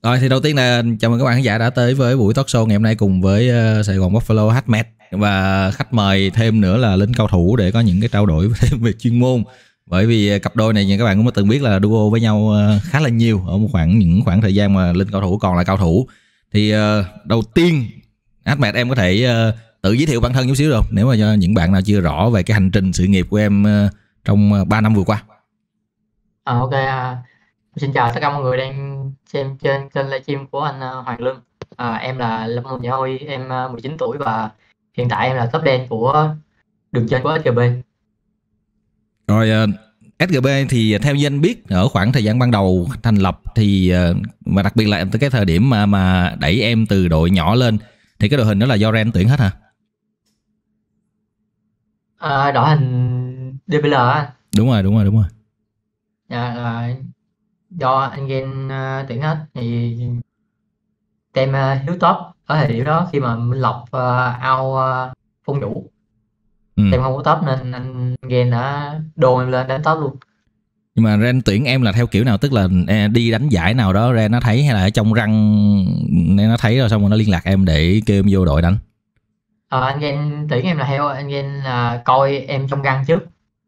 Rồi thì đầu tiên là chào mừng các bạn khán giả đã tới với buổi talk show ngày hôm nay cùng với Sài Gòn Buffalo Ahmed, và khách mời thêm nữa là Linh Cao Thủ để có những cái trao đổi thêm về chuyên môn. Bởi vì cặp đôi này các bạn cũng đã từng biết là duo với nhau khá là nhiều ở những khoảng thời gian mà Linh Cao Thủ còn là cao thủ. Thì đầu tiên Ahmed, em có thể tự giới thiệu bản thân chút xíu được nếu mà cho những bạn nào chưa rõ về cái hành trình sự nghiệp của em trong 3 năm vừa qua. Ok, xin chào tất cả mọi người đang xem trên kênh livestream của anh Hoàng Lương. Em là Lâm Hồng Nhã Huy, em 19 tuổi và hiện tại em là top đen của đường trên của SGB. Rồi SGB thì theo như anh biết ở khoảng thời gian ban đầu thành lập thì mà đặc biệt là tới cái thời điểm mà đẩy em từ đội nhỏ lên thì cái đội hình đó là do Ren tuyển hết hả? Đội hình DPL á. Đúng rồi. Dạ, là do anh Gen tuyển hết. Thì tem hiếu top ở thời điểm đó khi mà Minh Lộc out Phong Vũ. Tem không có top nên anh Gen đã đồn em lên đánh top luôn. Nhưng mà Ren tuyển em là theo kiểu nào? Tức là đi đánh giải nào đó Ren nó thấy, hay là ở trong răng nên nó thấy rồi xong rồi nó liên lạc em để kêu em vô đội đánh? Anh Gen tuyển em là theo anh Gen coi em trong răng trước.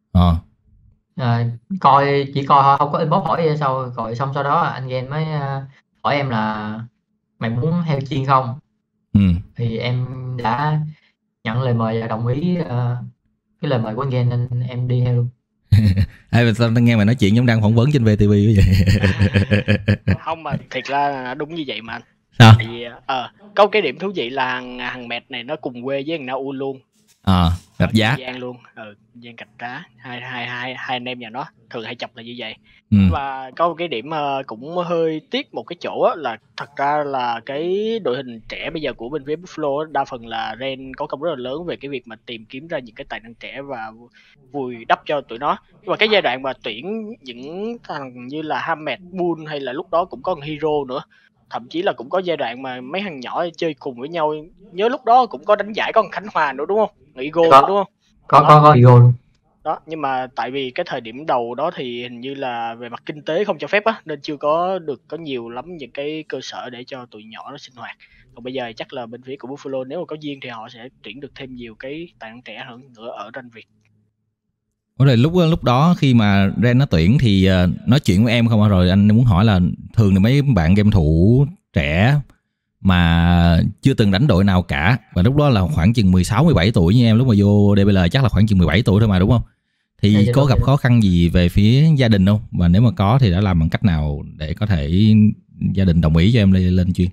Chỉ coi thôi, không có inbox hỏi sao, rồi xong sau đó anh Gen mới hỏi em là mày muốn theo chuyên không? Thì em đã nhận lời mời và đồng ý cái lời mời của anh Gen nên em đi theo luôn. Hay sao nghe mày nói chuyện giống đang phỏng vấn trên VTV vậy? Không, mà thiệt ra là đúng như vậy mà anh. Sao? Tại vì có cái điểm thú vị là thằng Mẹt này nó cùng quê với thằng Na U luôn. Gạch Giá Giang luôn, Giang Gạch Đá, hai anh em nhà nó thường hay chọc là như vậy. Và có một cái điểm cũng hơi tiếc một cái chỗ á, là thật ra là cái đội hình trẻ bây giờ của bên phía Buffalo á, đa phần là Ren có công rất là lớn về cái việc mà tìm kiếm ra những cái tài năng trẻ và vùi đắp cho tụi nó. Nhưng mà cái giai đoạn mà tuyển những thằng như là Hamed, Bull hay là lúc đó cũng có thằng Hero nữa, thậm chí là cũng có giai đoạn mà mấy thằng nhỏ chơi cùng với nhau. Nhớ lúc đó cũng có đánh giải có thằng Khánh Hòa nữa đúng không? Igo nữa đúng không? Có Igo luôn. Đó, nhưng mà tại vì cái thời điểm đầu đó thì hình như là về mặt kinh tế không cho phép á, nên chưa có nhiều lắm những cái cơ sở để cho tụi nhỏ nó sinh hoạt. Còn bây giờ chắc là bên phía của Buffalo nếu mà có duyên thì họ sẽ tuyển được thêm nhiều cái tài năng trẻ hơn nữa ở ranh Việt. Rồi lúc đó khi mà Ren nó tuyển thì nói chuyện với em không? Rồi anh muốn hỏi là thường là mấy bạn game thủ trẻ mà chưa từng đánh đội nào cả, và lúc đó là khoảng chừng 16-17 tuổi như em, lúc mà vô DBL chắc là khoảng chừng 17 tuổi thôi mà, đúng không? Thì có gặp khó khăn gì về phía gia đình không? Và nếu mà có thì đã làm bằng cách nào để có thể gia đình đồng ý cho em lên chuyên?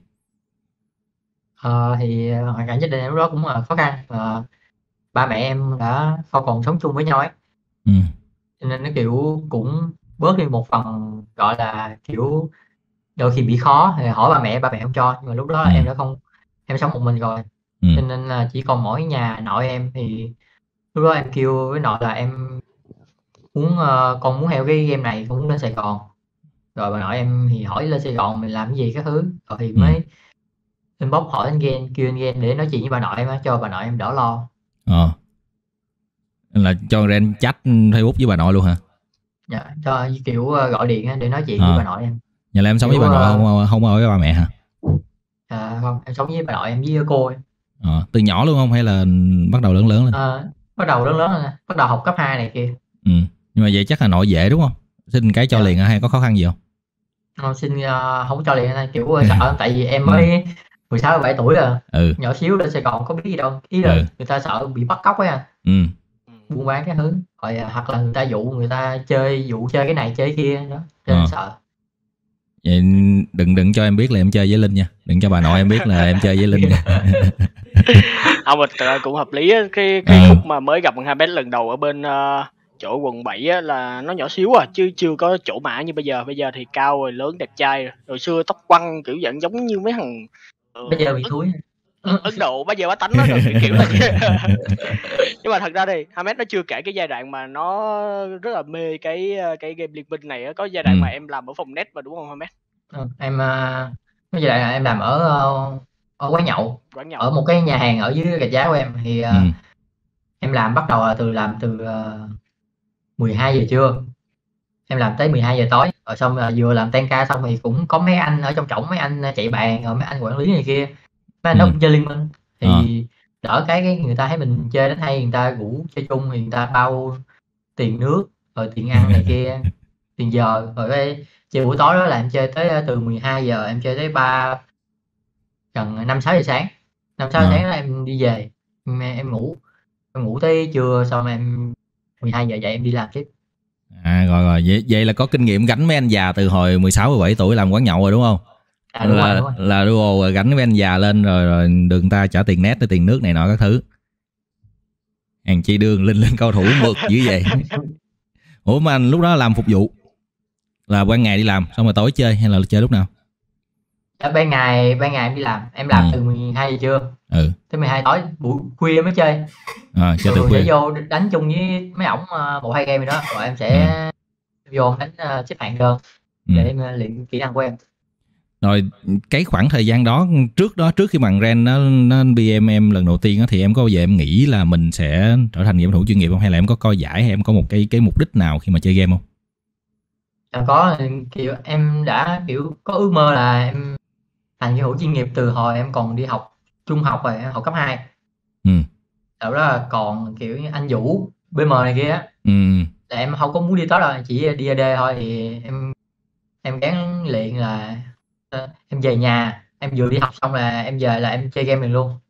Thì hoàn cảnh gia đình em lúc đó cũng là khó khăn. Ba mẹ em đã không còn sống chung với nhau ấy. Cho nên nó kiểu cũng bớt đi một phần, gọi là kiểu đôi khi bị khó thì hỏi ba mẹ không cho. Nhưng mà lúc đó em đã không, em sống một mình rồi, cho nên là chỉ còn mỗi nhà nội em. Thì lúc đó em kêu với nội là em muốn con muốn theo cái game này, con muốn lên Sài Gòn. Rồi bà nội em thì hỏi lên Sài Gòn mình làm cái gì các thứ, rồi thì mới inbox hỏi anh Gen, kêu anh Gen để nói chuyện với bà nội em, cho bà nội em đỡ lo. Là cho Ren chat Facebook với bà nội luôn hả? Dạ, cho kiểu gọi điện để nói chuyện với bà nội em. Nhà là em sống với bà nội không ở với ba mẹ hả? Không, em sống với bà nội em với cô em. Từ nhỏ luôn không hay là bắt đầu lớn lên? Bắt đầu lớn lên, bắt đầu học cấp 2 này kia. Nhưng mà vậy chắc là nội dễ đúng không? Xin cái cho liền hay có khó khăn gì không? Xin không cho liền, kiểu sợ tại vì em mới 16-17 tuổi rồi. Nhỏ xíu lên Sài Gòn có biết gì đâu, ý là người ta sợ bị bắt cóc ấy buôn bán cái thứ, rồi hoặc là người ta dụ người ta chơi cái này chơi cái kia đó, cho nên sợ. Vậy đừng cho em biết là em chơi với Linh nha, đừng cho bà nội em biết là em chơi với Linh nha. Không, mà cũng hợp lý á. Cái khúc mà mới gặp Hamed lần đầu ở bên chỗ quận 7 á, là nó nhỏ xíu chứ chưa có chỗ mã như bây giờ. Bây giờ thì cao rồi, lớn, đẹp trai rồi. Hồi xưa tóc quăn kiểu dạng giống như mấy thằng bây giờ bị thúi Ấn Độ, bây giờ bá tánh nó rồi kiểu là nhưng mà thật ra thì Hamed nó chưa kể cái giai đoạn mà nó rất là mê cái game Liên Minh này á. Có giai đoạn mà em làm ở phòng net mà đúng không Hamed? Em cái giai đoạn này em làm ở quán nhậu, ở một cái nhà hàng ở dưới Gạch Giá của em. Thì em làm bắt đầu từ 12 giờ trưa, em làm tới 12 giờ tối. Rồi xong là vừa làm tan ca xong thì cũng có mấy anh ở trong trỏng, mấy anh chạy bàn, rồi mấy anh quản lý này kia, mấy anh đó cũng chơi liên minh thì đỡ cái người ta thấy mình chơi đánh hay, người ta rủ chơi chung thì người ta bao tiền nước rồi tiền ăn này kia, tiền giờ. Rồi cái chơi buổi tối đó là em chơi tới từ 12 giờ em chơi tới gần 5-6 giờ sáng. 5-6 giờ sáng là em đi về, em ngủ tới trưa, xong em 12 giờ dậy em đi làm tiếp. Rồi vậy là có kinh nghiệm gánh mấy anh già từ hồi 16-17 tuổi làm quán nhậu rồi đúng không? Đúng rồi. Là duo gánh mấy anh già lên rồi đường ta trả tiền net, tiền nước này nọ các thứ. Hàng chi đường lên cao thủ mượt dữ vậy. Ủa mà anh lúc đó làm phục vụ là ban ngày đi làm xong rồi tối chơi hay là chơi lúc nào? Ban ngày em đi làm, em làm từ 12 giờ trưa tới 12 tối, buổi khuya mới chơi. Chơi từ khuya. Sẽ vô đánh chung với mấy ổng 1-2 game đó, rồi em sẽ vô đánh xếp hạng đơn để em luyện kỹ năng của em. Rồi cái khoảng thời gian đó trước khi bằng Ren nó BM em lần đầu tiên đó, thì em có bao giờ em nghĩ là mình sẽ trở thành game thủ chuyên nghiệp không, hay là em có coi giải, hay em có một cái mục đích nào khi mà chơi game không? Có, kiểu em đã kiểu có ước mơ là em thành game thủ chuyên nghiệp từ hồi em còn đi học trung học rồi, học cấp 2. Đó là còn kiểu như anh Vũ BM này kia á, là em không có muốn đi tới đâu, chỉ đi AD thôi. Thì em gắng luyện là em về nhà, em vừa đi học xong là em về là em chơi game liền luôn.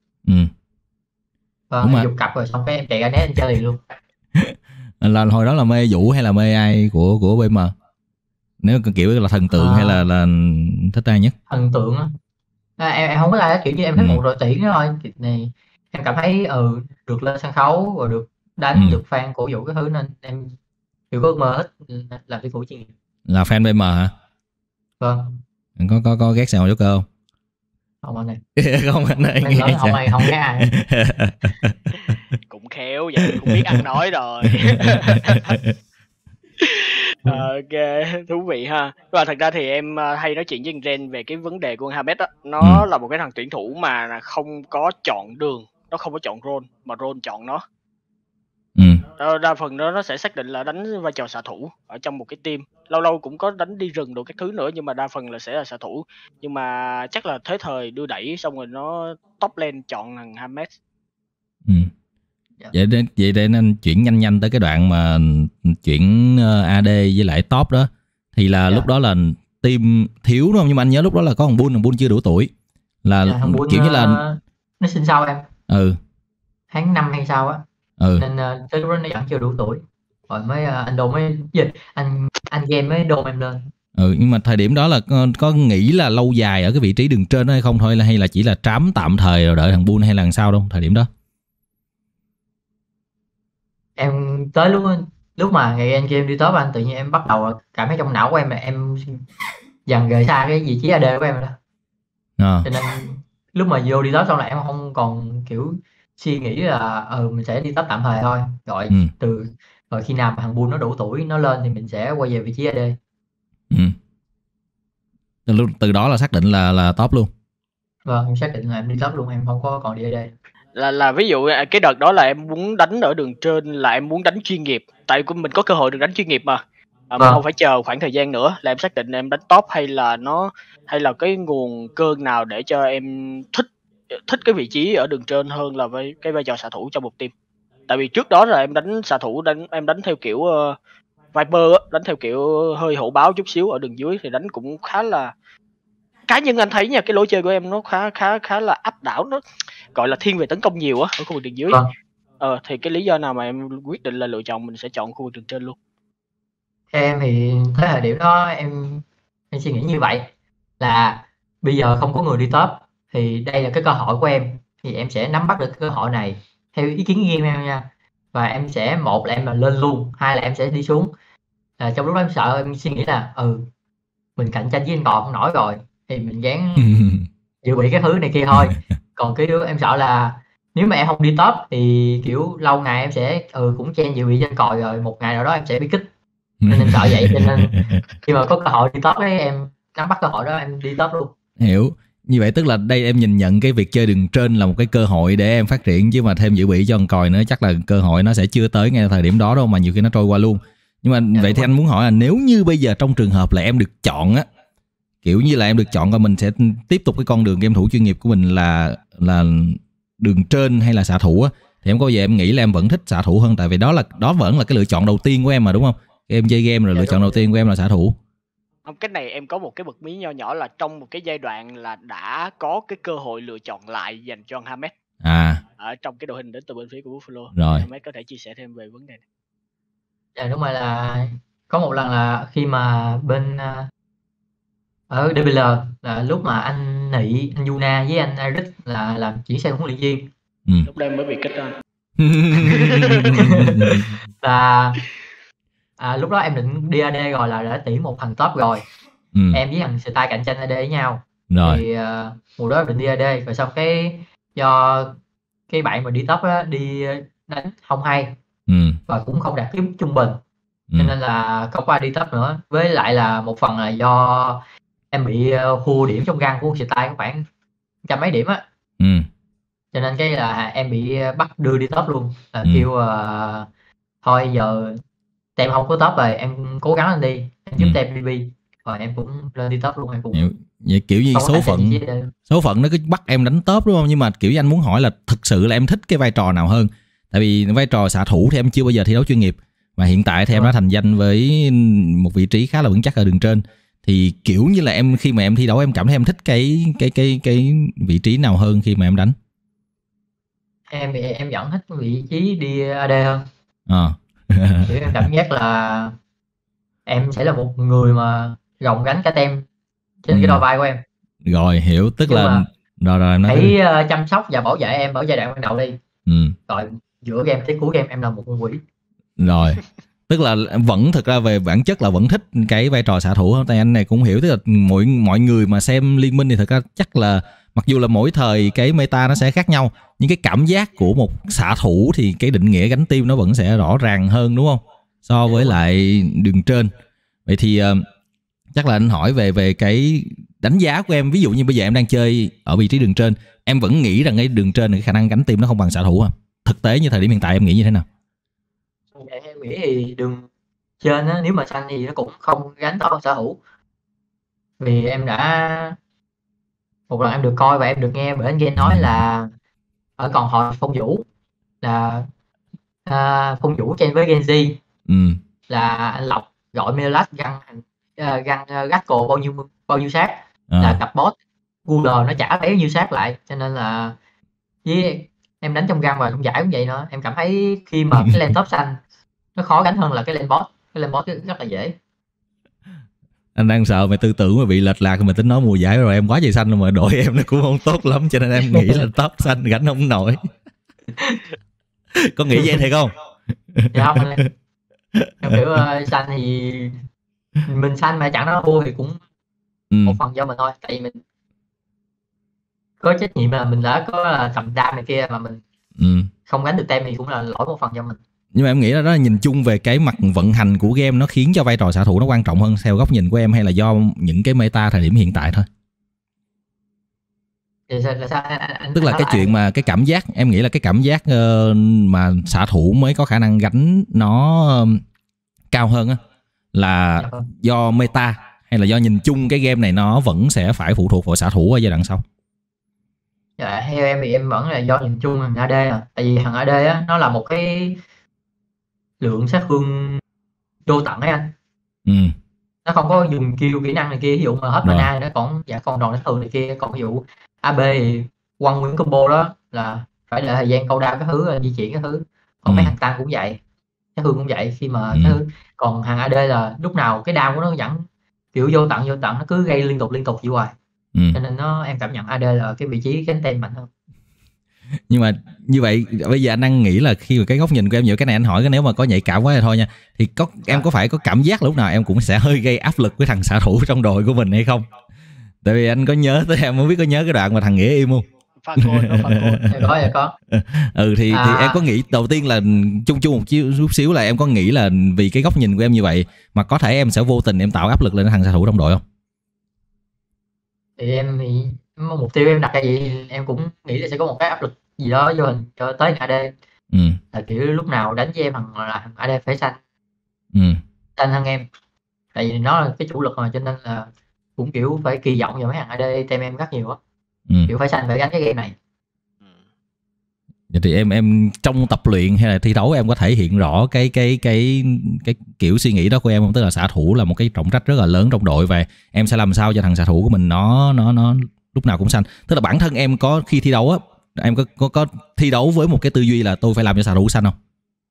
Em dục cặp rồi xong cái em chạy ra net em chơi liền luôn. Là hồi đó là mê Vũ hay là mê ai của BM? Nếu kiểu là thần tượng hay là thích ai nhất? Thần tượng á. Em không có ai kiểu như em thích một đội tuyển thôi. Thì này em cảm thấy được lên sân khấu rồi được đánh, được fan cổ vũ cái thứ, nên em kiểu có ước mơ thích làm cái thủ chuyên nghiệp. Là fan BM hả? Vâng. Có ghét Sài Gòn Joker không? Không anh này. Không anh này. Không ghét ai. Cũng khéo vậy, cũng biết ăn nói rồi. Ok, thú vị ha. Và thật ra thì em hay nói chuyện với Ren về cái vấn đề của Hamed á. Nó là một cái thằng tuyển thủ mà không có chọn đường, nó không có chọn role mà role chọn nó. Đa phần nó sẽ xác định là đánh vai trò xạ thủ ở trong một cái team. Lâu lâu cũng có đánh đi rừng đồ các thứ nữa, nhưng mà đa phần là sẽ là xạ thủ. Nhưng mà chắc là thế thời đưa đẩy xong rồi nó top lane chọn thằng Hamed. Vậy để anh chuyển nhanh tới cái đoạn mà chuyển AD với lại top đó. Thì là lúc đó là team thiếu đúng không? Nhưng mà anh nhớ lúc đó là có thằng Bull chưa đủ tuổi. Là kiểu như là nó sinh sau em. Tháng 5 hay sao á. Nên tới lúc đó nó vẫn chưa đủ tuổi. Rồi mới anh Đô mới anh game mới đôn em lên. Nhưng mà thời điểm đó là có nghĩ là lâu dài ở cái vị trí đường trên đó hay không thôi, hay là chỉ là trám tạm thời rồi đợi thằng Bull hay là làm sao đâu thời điểm đó? Em tới lúc mà ngày anh game đi top anh, tự nhiên em bắt đầu cảm thấy trong não của em là em dần rời xa cái vị trí AD của em rồi đó. Cho nên lúc mà vô đi top xong là em không còn kiểu suy nghĩ là mình sẽ đi top tạm thời thôi, rồi khi nào mà thằng Bull nó đủ tuổi nó lên thì mình sẽ quay về vị trí AD. Từ đó là xác định là top luôn. Vâng, em xác định là em đi top luôn, em không có còn đi AD. Là ví dụ cái đợt đó là em muốn đánh ở đường trên, là em muốn đánh chuyên nghiệp, tại mình có cơ hội được đánh chuyên nghiệp mà. Mình không phải chờ khoảng thời gian nữa, là em xác định em đánh top, hay là cái nguồn cơn nào để cho em thích cái vị trí ở đường trên hơn là với cái vai trò xạ thủ trong một team. Tại vì trước đó là em đánh xạ thủ, em đánh theo kiểu Viper á, đánh theo kiểu hơi hổ báo chút xíu, ở đường dưới thì đánh cũng khá là, cá nhân anh thấy nha, cái lối chơi của em nó khá là áp đảo, nó gọi là thiên về tấn công nhiều á ở khu vực đường dưới. Thì cái lý do nào mà em quyết định là lựa chọn mình sẽ chọn khu vực đường trên luôn? Em thì tới thời điểm đó em suy nghĩ như vậy, là bây giờ không có người đi top thì đây là cái cơ hội của em, thì em sẽ nắm bắt được cái cơ hội này theo ý kiến game em nha. Và em sẽ, một là em là lên luôn, hai là em sẽ đi xuống. Trong lúc đó em sợ, em suy nghĩ là mình cạnh tranh với anh Bò không nổi rồi thì mình gắng dự bị cái thứ này kia thôi. Còn cái đứa em sợ là nếu mà em không đi top thì kiểu lâu ngày em sẽ cũng chen dự bị trên còi, rồi một ngày nào đó em sẽ bị kích, nên em sợ vậy. Cho nên khi mà có cơ hội đi top ấy, em nắm bắt cơ hội đó em đi top luôn. Hiểu. Như vậy tức là đây em nhìn nhận cái việc chơi đường trên là một cái cơ hội để em phát triển, chứ mà thêm dự bị cho con còi nữa chắc là cơ hội nó sẽ chưa tới ngay thời điểm đó đâu, mà nhiều khi nó trôi qua luôn. Nhưng mà vậy thì anh muốn hỏi là nếu như bây giờ trong trường hợp là em được chọn á, kiểu như là em được chọn và mình sẽ tiếp tục cái con đường game thủ chuyên nghiệp của mình là đường trên hay là xạ thủ á, thì em có bao giờ em nghĩ là em vẫn thích xạ thủ hơn, tại vì đó vẫn là cái lựa chọn đầu tiên của em mà, đúng không? Em chơi game rồi lựa chọn đầu tiên của em là xạ thủ. Không, cái này em có một cái bật mí nho nhỏ là trong một cái giai đoạn là đã có cái cơ hội lựa chọn lại dành cho Hamed ở trong cái đội hình đến từ bên phía của Buffalo. Rồi. Hamed có thể chia sẻ thêm về vấn đề này. Dạ đúng rồi, là có một lần là khi mà bên ở DBL là lúc mà anh Nị, anh Yuna với anh Eric là làm chuyển sang huấn luyện viên. Lúc đây mới bị kích ra. Là lúc đó em định đi AD rồi, là đã tuyển một thằng top rồi. Em với thằng Style cạnh tranh AD với nhau. Rồi. Thì mùa đó em định đi AD, rồi xong cái do cái bạn mà đi top đó đi đánh không hay và cũng không đạt cái trung bình, cho nên là không có ai đi top nữa. Với lại là một phần là do em bị thua điểm trong răng của Style có khoảng trăm mấy điểm á. Cho nên cái là em bị bắt đưa đi top luôn, là kêu thôi giờ tem không có top rồi, em cố gắng lên đi, em giúp tem BB, rồi em cũng lên đi top luôn. Em cũng vậy kiểu như số phận nó cứ bắt em đánh top, đúng không? Nhưng mà kiểu như anh muốn hỏi là thực sự là em thích cái vai trò nào hơn? Tại vì vai trò xạ thủ thì em chưa bao giờ thi đấu chuyên nghiệp, và hiện tại thì em đã thành danh với một vị trí khá là vững chắc ở đường trên. Thì kiểu như là em khi mà em thi đấu em cảm thấy em thích cái vị trí nào hơn khi mà em đánh? Em vẫn thích vị trí đi AD hơn. Kiểu em cảm giác là em sẽ là một người mà gồng gánh cả tem trên cái đôi vai của em. Rồi, hiểu, tức nhưng là rồi em nói hãy chăm sóc và bảo vệ em ở giai đoạn ban đầu đi. Rồi giữa game tới cuối game em là một con quỷ. Rồi, tức là vẫn thực ra về bản chất là vẫn thích cái vai trò xạ thủ. Tại anh này cũng hiểu, tức là mọi người mà xem Liên Minh thì thực ra chắc là mặc dù là mỗi thời cái meta nó sẽ khác nhau, nhưng cái cảm giác của một xạ thủ thì cái định nghĩa gánh team nó vẫn sẽ rõ ràng hơn, đúng không? So với lại đường trên. Vậy thì chắc là anh hỏi về cái đánh giá của em. Ví dụ như bây giờ em đang chơi ở vị trí đường trên, em vẫn nghĩ rằng cái đường trên này cái khả năng gánh team nó không bằng xạ thủ à? Thực tế như thời điểm hiện tại em nghĩ như thế nào? Em nghĩ thì đường trên á, nếu mà xanh thì nó cũng không gánh to bằng xạ thủ. Vì em đã một lần em được coi và em được nghe bởi anh Gen nói là ở còn hội Phong Vũ là Phong Vũ trên với Genji là anh Lộc gọi Melas găng Gacko bao nhiêu sát là cặp boss Google nó trả bấy nhiêu sát lại, cho nên là với em đánh trong găng và trong giải cũng vậy nữa. Em cảm thấy khi mà cái lane top xanh nó khó gánh hơn là cái lane boss rất là dễ. Anh đang sợ mày tư tưởng mà bị lệch lạc, mày tính nói mùa giải rồi em quá trời xanh rồi mà đội em nó cũng không tốt lắm, cho nên em nghĩ là top xanh gánh không nổi. Có nghĩ vậy thiệt không? Dạ không, em kiểu xanh thì mình xanh mà chẳng nó thua thì cũng một phần do mình thôi, tại vì mình có trách nhiệm là mình đã có tầm đam này kia mà mình không gánh được tem thì cũng là lỗi một phần do mình. Nhưng mà em nghĩ là đó là nhìn chung về cái mặt vận hành của game nó khiến cho vai trò xạ thủ nó quan trọng hơn theo góc nhìn của em, hay là do những cái meta thời điểm hiện tại thôi? Tức là cái chuyện mà cái cảm giác, em nghĩ là cái cảm giác mà xạ thủ mới có khả năng gánh nó cao hơn á, là do meta hay là do nhìn chung cái game này nó vẫn sẽ phải phụ thuộc vào xạ thủ ở giai đoạn sau? Dạ, theo em thì em vẫn là do nhìn chung thằng AD tại vì thằng AD á nó là một cái lượng sát thương vô tận ấy anh. Nó không có dùng kỹ năng này kia, ví dụ mà hết mana nó còn đòn đánh thường này kia, còn ví dụ AB thì quăng nguyên combo đó là phải đợi thời gian câu đao cái thứ, di chuyển cái thứ. Còn mấy thằng tăng cũng vậy, sát thương cũng vậy, khi mà cái thứ. Còn thằng AD là lúc nào cái đao của nó vẫn kiểu vô tận, nó cứ gây liên tục vậy hoài. Cho nên em cảm nhận AD là cái vị trí cánh tên mạnh hơn. Nhưng mà như vậy bây giờ anh đang nghĩ là khi mà cái góc nhìn của em nhiều cái này anh hỏi, cái nếu mà có nhạy cảm quá thì thôi nha, thì em có phải có cảm giác lúc nào em cũng sẽ hơi gây áp lực với thằng xạ thủ trong đội của mình hay không? Tại vì anh có nhớ tới, em không biết có nhớ cái đoạn mà thằng Nghĩa im không? Có. Thì em có nghĩ đầu tiên là chung một chút xíu là em có nghĩ là vì cái góc nhìn của em như vậy mà có thể em sẽ vô tình em tạo áp lực lên thằng xạ thủ trong đội không? Thì mục tiêu em đặt cái gì em cũng nghĩ là sẽ có một cái áp lực gì đó vô hình cho tới AD. Là kiểu lúc nào đánh với em thằng AD phải xanh. xanh hơn em, tại vì nó là cái chủ lực mà, cho nên là cũng kiểu phải kỳ vọng vào mấy thằng AD team em rất nhiều á. Kiểu phải xanh phải gánh cái game này. Vậy thì em trong tập luyện hay là thi đấu em có thể hiện rõ cái kiểu suy nghĩ đó của em không? Tức là xạ thủ là một cái trọng trách rất là lớn trong đội, và em sẽ làm sao cho thằng xạ thủ của mình nó lúc nào cũng xanh. Tức là bản thân em có khi thi đấu á, em có thi đấu với một cái tư duy là tôi phải làm cho xạ thủ xanh không?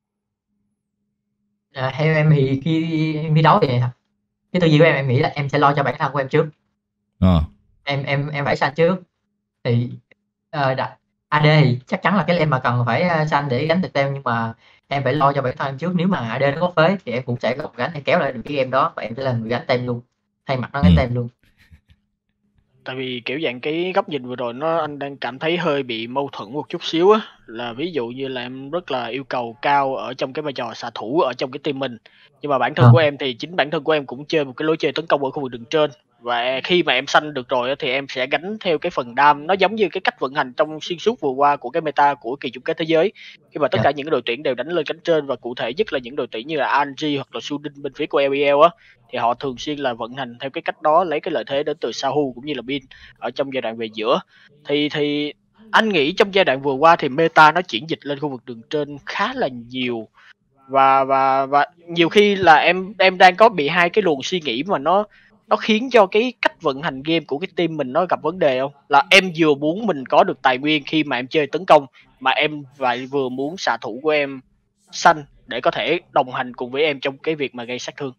Theo em thì khi em thi đấu thì cái tư duy của em nghĩ là em sẽ lo cho bản thân của em trước. Em phải xanh trước thì AD thì chắc chắn là cái lane mà cần phải xanh để gánh được tem, nhưng mà em phải lo cho bản thân em trước. Nếu mà AD nó có phế thì em cũng sẽ gồng gánh hay kéo lại được cái game đó, và em sẽ là người gánh tem luôn, thay mặt nó gánh tem luôn. Tại vì kiểu dạng cái góc nhìn vừa rồi anh đang cảm thấy hơi bị mâu thuẫn một chút xíu á, là ví dụ như là em rất là yêu cầu cao ở trong cái vai trò xạ thủ ở trong cái team mình, nhưng mà bản thân của em thì chính bản thân của em cũng chơi một cái lối chơi tấn công ở khu vực đường trên, và khi mà em xanh được rồi thì em sẽ gánh theo cái phần đam. Nó giống như cái cách vận hành trong xuyên suốt vừa qua của cái meta của kỳ chung kết thế giới, khi mà tất cả những cái đội tuyển đều đánh lên cánh trên, và cụ thể nhất là những đội tuyển như là RNG hoặc là Suning bên phía của LEL á, thì họ thường xuyên là vận hành theo cái cách đó, lấy cái lợi thế đến từ Sahu cũng như là Bin ở trong giai đoạn về giữa. Thì anh nghĩ trong giai đoạn vừa qua thì meta nó chuyển dịch lên khu vực đường trên khá là nhiều, và nhiều khi là em đang có bị hai cái luồng suy nghĩ mà nó khiến cho cái cách vận hành game của cái team mình nó gặp vấn đề không? Là em vừa muốn mình có được tài nguyên khi mà em chơi tấn công, mà em lại vừa muốn xạ thủ của em xanh để có thể đồng hành cùng với em trong cái việc mà gây sát thương.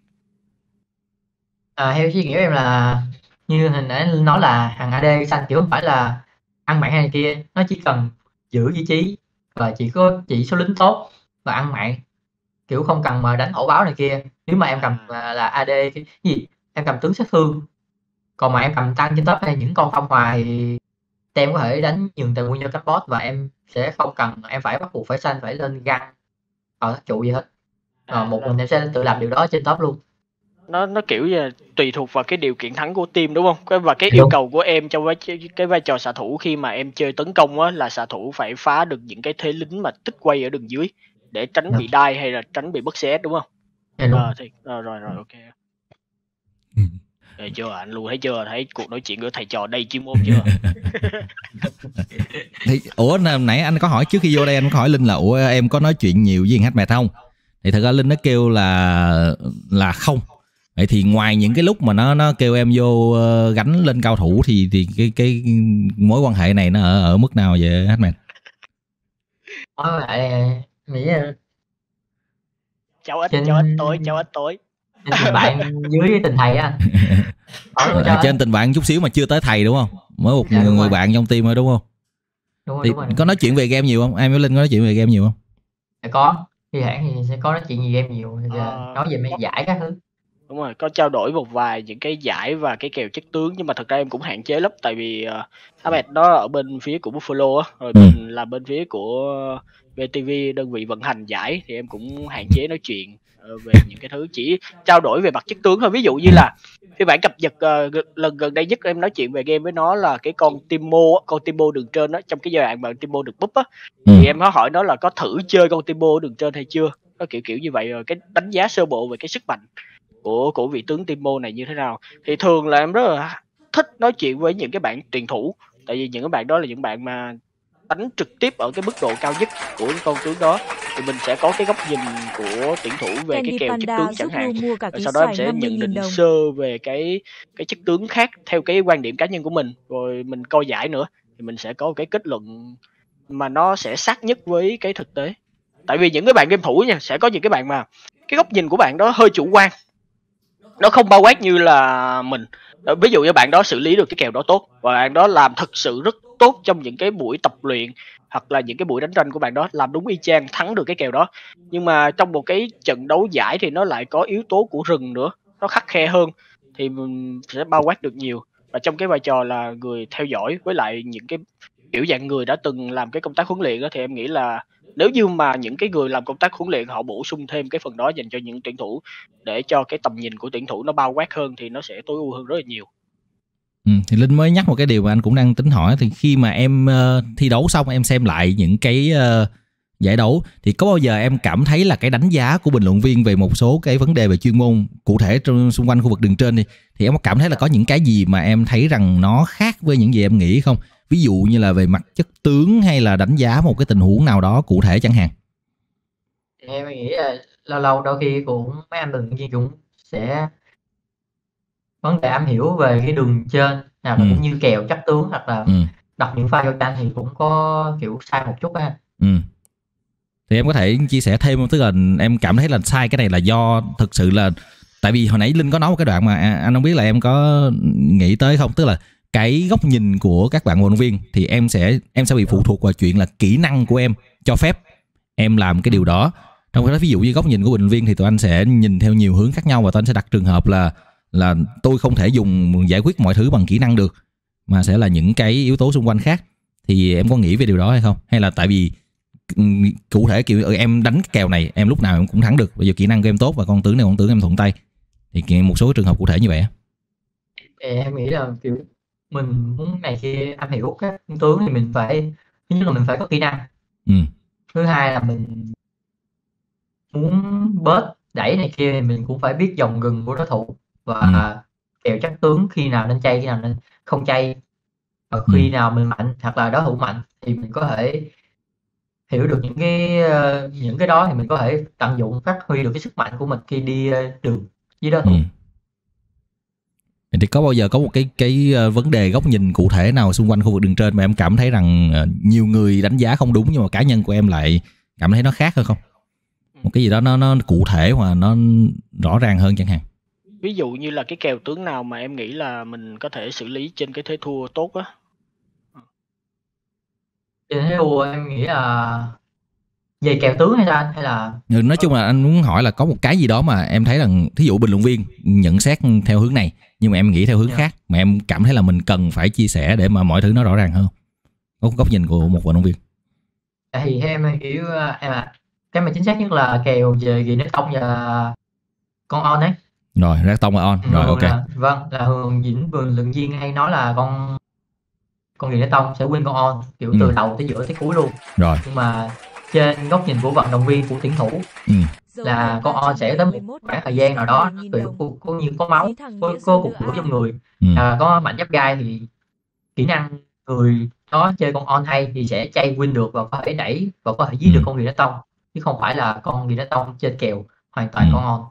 Theo suy nghĩ của em là như hình nãy nói là thằng AD xanh kiểu không phải là ăn mạng hay này kia, nó chỉ cần giữ vị trí và chỉ số lính tốt và ăn mạng, kiểu không cần mà đánh hổ báo này kia. Nếu mà em cầm là AD cái gì em cầm tướng sát thương, còn mà em cầm tăng trên top hay những con phong hòa thì tem có thể đánh nhường tài nguyên cho các boss, và em sẽ không cần em phải bắt buộc phải xanh phải lên găng vào các trụ gì hết. Một mình em sẽ tự làm điều đó trên top luôn. Nó kiểu như là tùy thuộc vào cái điều kiện thắng của team đúng không? Và cái yêu cầu của em trong cái vai trò xạ thủ khi mà em chơi tấn công á, là xạ thủ phải phá được những cái thế lính mà tích quay ở đường dưới để tránh bị đai hay là tránh bị mất CS đúng không? Rồi ok. Thấy chưa anh Lu, thấy chưa, thấy cuộc nói chuyện của thầy trò đầy chuyên môn chưa? Thì ủa nãy anh có hỏi trước khi vô đây, anh có hỏi Linh là ủa em có nói chuyện nhiều với HMAT không? Thì thật ra Linh nó kêu là không. Vậy thì ngoài những cái lúc mà nó kêu em vô gánh lên cao thủ thì cái mối quan hệ này nó ở mức nào vậy HMAT? Nghĩ cháu ít tối tình bạn dưới tình thầy á anh. Trên tình bạn chút xíu mà chưa tới thầy đúng không? Mới một người bạn trong team thôi đúng không? Đúng rồi. Có nói chuyện về game nhiều không? Em với Linh có nói chuyện về game nhiều không? Có, thi thoảng thì sẽ có nói chuyện về game nhiều, nói về mấy giải các thứ. Đúng rồi, có trao đổi một vài những cái giải và cái kèo chất tướng, nhưng mà thật ra em cũng hạn chế lắm, tại vì Ahmed đó ở bên phía của Buffalo á, rồi mình là bên phía của VTV đơn vị vận hành giải, thì em cũng hạn chế nói chuyện về những cái thứ, chỉ trao đổi về mặt chất tướng thôi. Ví dụ như là phiên bản cập nhật lần gần đây nhất em nói chuyện về game với nó là cái con Timo đường trên đó, trong cái giai đoạn mà Timo được búp á, thì em có hỏi nó là có thử chơi con Timo đường trên hay chưa, có kiểu như vậy, rồi cái đánh giá sơ bộ về cái sức mạnh của vị tướng Timo này như thế nào. Thì thường là em rất là thích nói chuyện với những cái bạn tuyển thủ, tại vì những cái bạn đó là những bạn mà đánh trực tiếp ở cái mức độ cao nhất của con tướng đó, thì mình sẽ có cái góc nhìn của tuyển thủ về cái kèo chất tướng chẳng hạn, rồi sau đó em sẽ nhận định sơ về cái chất tướng khác theo cái quan điểm cá nhân của mình, rồi mình coi giải nữa thì mình sẽ có một cái kết luận mà nó sẽ sát nhất với cái thực tế. Tại vì những cái bạn game thủ nha, sẽ có những cái bạn mà cái góc nhìn của bạn đó hơi chủ quan, nó không bao quát như là mình. Ví dụ như bạn đó xử lý được cái kèo đó tốt, và bạn đó làm thực sự rất tốt trong những cái buổi tập luyện hoặc là những cái buổi đánh ranh của bạn đó, làm đúng y chang, thắng được cái kèo đó. Nhưng mà trong một cái trận đấu giải thì nó lại có yếu tố của rừng nữa, nó khắt khe hơn, thì mình sẽ bao quát được nhiều. Và trong cái vai trò là người theo dõi với lại những cái kiểu dạng người đã từng làm cái công tác huấn luyện đó, thì em nghĩ là nếu như mà những cái người làm công tác huấn luyện họ bổ sung thêm cái phần đó dành cho những tuyển thủ để cho cái tầm nhìn của tuyển thủ nó bao quát hơn, thì nó sẽ tối ưu hơn rất là nhiều. Thì Linh mới nhắc một cái điều mà anh cũng đang tính hỏi, thì khi mà em thi đấu xong em xem lại những giải đấu thì có bao giờ em cảm thấy là cái đánh giá của bình luận viên về một số cái vấn đề về chuyên môn cụ thể xung quanh khu vực đường trên thì em có cảm thấy là có những cái gì mà em thấy rằng nó khác với những gì em nghĩ không? Ví dụ như là về mặt chất tướng hay là đánh giá một cái tình huống nào đó cụ thể chẳng hạn. Em nghĩ là lâu lâu đôi khi cũng mấy anh bình luận viên cũng sẽ vấn đề am hiểu về cái đường trên nào cũng như kèo chắc tướng hoặc là đọc những file giao tranh thì cũng có kiểu sai một chút ha. Thì em có thể chia sẻ thêm không? Tức là em cảm thấy là sai cái này là do thực sự là tại vì hồi nãy Linh có nói một cái đoạn mà anh không biết là em có nghĩ tới không, tức là cái góc nhìn của các bạn vận động viên thì em sẽ bị phụ thuộc vào chuyện là kỹ năng của em cho phép em làm cái điều đó. Trong cái đó ví dụ như góc nhìn của bình luận viên thì tụi anh sẽ nhìn theo nhiều hướng khác nhau và tụi anh sẽ đặt trường hợp là tôi không thể dùng giải quyết mọi thứ bằng kỹ năng được mà sẽ là những cái yếu tố xung quanh khác. Thì em có nghĩ về điều đó hay không? Hay là tại vì cụ thể kiểu em đánh cái kèo này em lúc nào em cũng thắng được, bây giờ kỹ năng của em tốt và con tướng này con tướng em thuận tay, thì một số trường hợp cụ thể như vậy á. Em nghĩ là kiểu mình muốn này kia am hiểu các tướng thì mình phải, thứ nhất là mình phải có kỹ năng, thứ hai là mình muốn bớt đẩy này kia thì mình cũng phải biết dòng gừng của đối thủ và kèo chắc tướng khi nào nên chay khi nào nên không chay, và khi nào mình mạnh hoặc là đối thủ mạnh thì mình có thể hiểu được những cái đó thì mình có thể tận dụng phát huy được cái sức mạnh của mình khi đi đường với đối thủ. Thì có bao giờ có một cái vấn đề góc nhìn cụ thể nào xung quanh khu vực đường trên mà em cảm thấy rằng nhiều người đánh giá không đúng nhưng mà cá nhân của em lại cảm thấy nó khác hơn không? Một cái gì đó nó cụ thể hoặc nó rõ ràng hơn chẳng hạn. Ví dụ như là cái kèo tướng nào mà em nghĩ là mình có thể xử lý trên cái thế thua tốt á? Trên thế thua em nghĩ là về kèo tướng hay sao anh? Hay là nói chung là anh muốn hỏi là có một cái gì đó mà em thấy rằng thí dụ bình luận viên nhận xét theo hướng này nhưng mà em nghĩ theo hướng khác mà em cảm thấy là mình cần phải chia sẻ để mà mọi thứ nó rõ ràng hơn, có góc nhìn của một vận động viên. Thì em hiểu cái mà chính xác nhất là kèo về ghi nước tông và con on ấy. Rồi rác tông và on rồi ok. Là Hường Vĩnh bình luận viên hay nói là con ghi nước tông sẽ win con on kiểu từ đầu tới giữa tới cuối luôn. Rồi. Nhưng mà trên góc nhìn của vận động viên, của tuyển thủ là con on sẽ tới một khoảng thời gian nào đó kiểu có như có máu, có cục lửa trong người, có mạnh giáp gai thì kỹ năng người đó chơi con on hay thì sẽ chay win được và có thể đẩy và có thể giết được con ghi nước tông, chứ không phải là con ghi nước tông trên kèo hoàn toàn con on.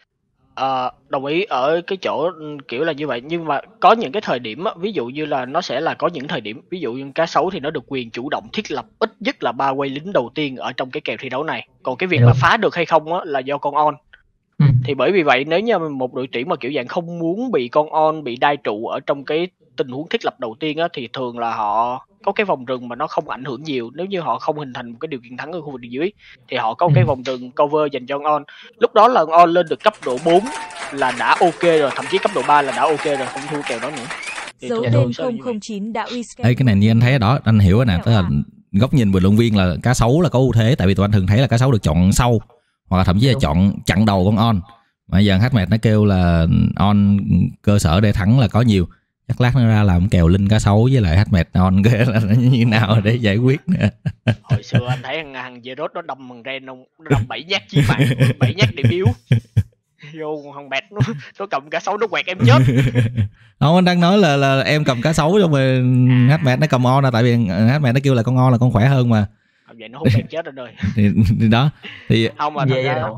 Đồng ý ở cái chỗ kiểu là như vậy, nhưng mà có những cái thời điểm á, ví dụ như là nó sẽ là có những thời điểm, ví dụ như cá sấu thì nó được quyền chủ động thiết lập ít nhất là 3 quay lính đầu tiên ở trong cái kèo thi đấu này, còn cái việc mà phá được hay không á là do con on. Thì bởi vì vậy nếu như một đội tuyển mà kiểu dạng không muốn bị con on bị đai trụ ở trong cái tình huống thiết lập đầu tiên á, thì thường là họ có cái vòng rừng mà nó không ảnh hưởng nhiều. Nếu như họ không hình thành một cái điều kiện thắng ở khu vực dưới thì họ có cái vòng rừng cover dành cho on. Lúc đó là on lên được cấp độ 4 là đã ok rồi, thậm chí cấp độ 3 là đã ok rồi, không thua kèo đó nữa. Dấu tên 009 đã cái này như anh thấy đó, anh hiểu nè, tức là góc nhìn bình luận viên là cá sấu là có ưu thế, tại vì tụi anh thường thấy là cá sấu được chọn sau hoặc là thậm chí là chọn chặn đầu con on, mà giờ HMAT nó kêu là on cơ sở để thắng là có nhiều, chắc lát nó ra làm kèo Linh cá sấu với lại HMAT on cái là như nào để giải quyết nữa. Hồi xưa anh thấy thằng Zerot nó đâm bằng ren không, nó đâm 7 nhát chí mạng, 7 nhát điểm yếu vô, thằng Bẹt nó cầm cá sấu nó quẹt em chết. Không, anh đang nói là em cầm cá sấu xong rồi HMAT nó cầm on là tại vì HMAT nó kêu là con on là con khỏe hơn mà. Vậy nó hút em chết rồi. thì đó thì không mà thật ra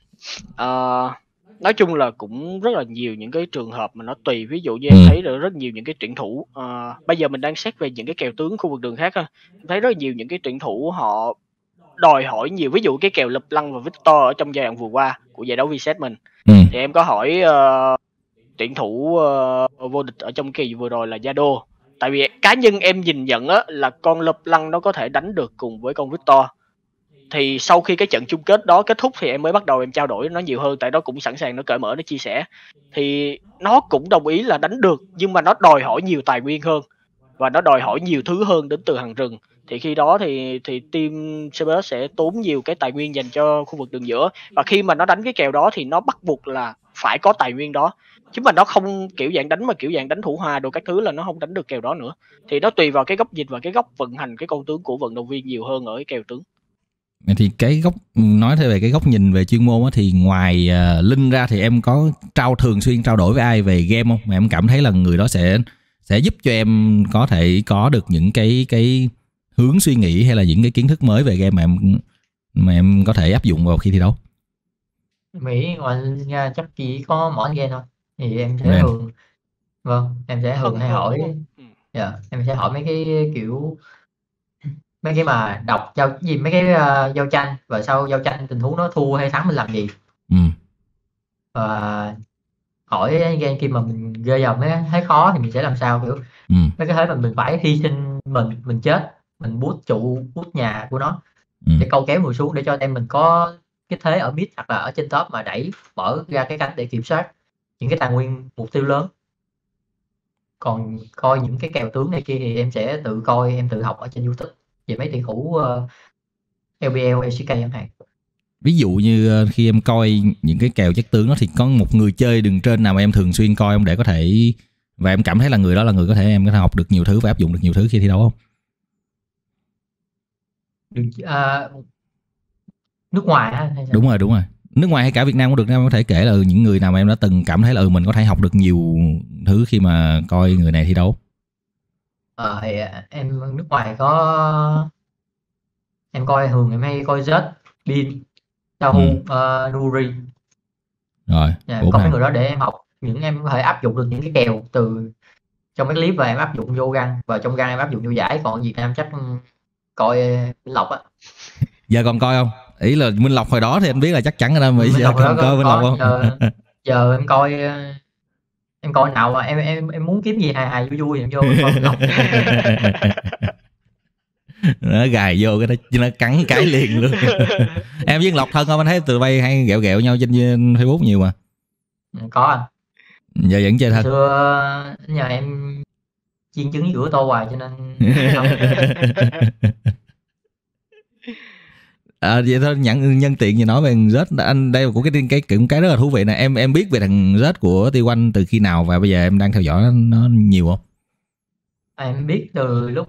nói chung là cũng rất là nhiều những cái trường hợp mà nó tùy. Ví dụ như em thấy được rất nhiều những cái tuyển thủ, bây giờ mình đang xét về những cái kèo tướng khu vực đường khác ha, em thấy rất nhiều những cái tuyển thủ họ đòi hỏi nhiều. Ví dụ cái kèo Lập Lăng và Victor ở trong giai đoạn vừa qua của giải đấu V-Set mình, thì em có hỏi tuyển thủ vô địch ở trong kỳ vừa rồi là Yado. Tại vì cá nhân em nhìn nhận á là con Lập Lăng nó có thể đánh được cùng với con Victor. Thì sau khi cái trận chung kết đó kết thúc thì em mới bắt đầu em trao đổi nó nhiều hơn, tại nó cũng sẵn sàng, nó cởi mở, nó chia sẻ. Thì nó cũng đồng ý là đánh được, nhưng mà nó đòi hỏi nhiều tài nguyên hơn và nó đòi hỏi nhiều thứ hơn đến từ hàng rừng. Thì khi đó thì team CBS sẽ tốn nhiều cái tài nguyên dành cho khu vực đường giữa, và khi mà nó đánh cái kèo đó thì nó bắt buộc là phải có tài nguyên đó, chứ mà nó không kiểu dạng đánh mà kiểu dạng đánh thủ hòa đồ các thứ là nó không đánh được kèo đó nữa. Thì nó tùy vào cái góc nhìn và cái góc vận hành cái con tướng của vận động viên nhiều hơn ở cái kèo tướng. Thì cái nói về cái góc nhìn về chuyên môn á, thì ngoài Linh ra thì em có thường xuyên trao đổi với ai về game không? Mà em cảm thấy là người đó sẽ giúp cho em có thể có được những cái hướng suy nghĩ hay là những cái kiến thức mới về game mà em có thể áp dụng vào khi thi đấu. Mỹ ngoài Linh ra chắc chỉ có mỗi anh game thôi. Thì em sẽ em sẽ thường hay hỏi. Em sẽ hỏi mấy cái kiểu mấy cái mà đọc mấy cái giao tranh, và sau giao tranh tình huống nó thua hay thắng mình làm gì. Và hỏi game khi mà mình rơi vào mấy thấy khó thì mình sẽ làm sao, kiểu mấy cái thế mà mình phải hy sinh mình chết, mình bút nhà của nó để câu kéo người xuống, để cho em mình có cái thế ở mid hoặc là ở trên top mà đẩy mở ra cái cánh để kiểm soát những cái tài nguyên mục tiêu lớn. Còn coi những cái kèo tướng này kia thì em sẽ tự coi, em tự học ở trên YouTube về mấy tuyển thủ LPL, LCK chẳng hạn. Ví dụ như khi em coi những cái kèo chất tướng đó thì có một người chơi đường trên nào mà em thường xuyên coi không, để có thể, và em cảm thấy là người đó là người em có thể học được nhiều thứ và áp dụng được nhiều thứ khi thi đấu không? Nước ngoài á? Đúng rồi. Nước ngoài hay cả Việt Nam cũng được, em có thể kể là những người nào mà em đã từng cảm thấy là mình có thể học được nhiều thứ khi mà coi người này thi đấu. Thì em nước ngoài có, em coi thường em hay coi Zed, Bin, Tahu, Nuri. Rồi, có mấy người đó để em học em có thể áp dụng được những cái kèo từ trong mấy clip, và em áp dụng vô răng, và trong răng em áp dụng vô giải. Còn Việt Nam chắc coi Minh Lộc á. Giờ còn coi không? Ý là Minh Lộc hồi đó thì anh biết là chắc chắn ở Mỹ, giờ còn coi Minh Lộc không? Giờ em coi nào mà em muốn kiếm gì hài vui vui em vô em coi Minh Lộc. Nó gài vô cái nó cắn cái liền luôn. Em với Lộc thân không? Anh thấy tụi bay hay ghẹo nhau trên Facebook nhiều mà. Có anh. Giờ vẫn chơi thân. Xưa nhà em chiên trứng giữa tô hoài cho nên vậy thôi, nhân tiện gì nói về thằng Zed, anh đây của cái rất là thú vị nè. Em biết về thằng Zed của T1 từ khi nào và bây giờ em đang theo dõi nó nhiều không? Em biết từ lúc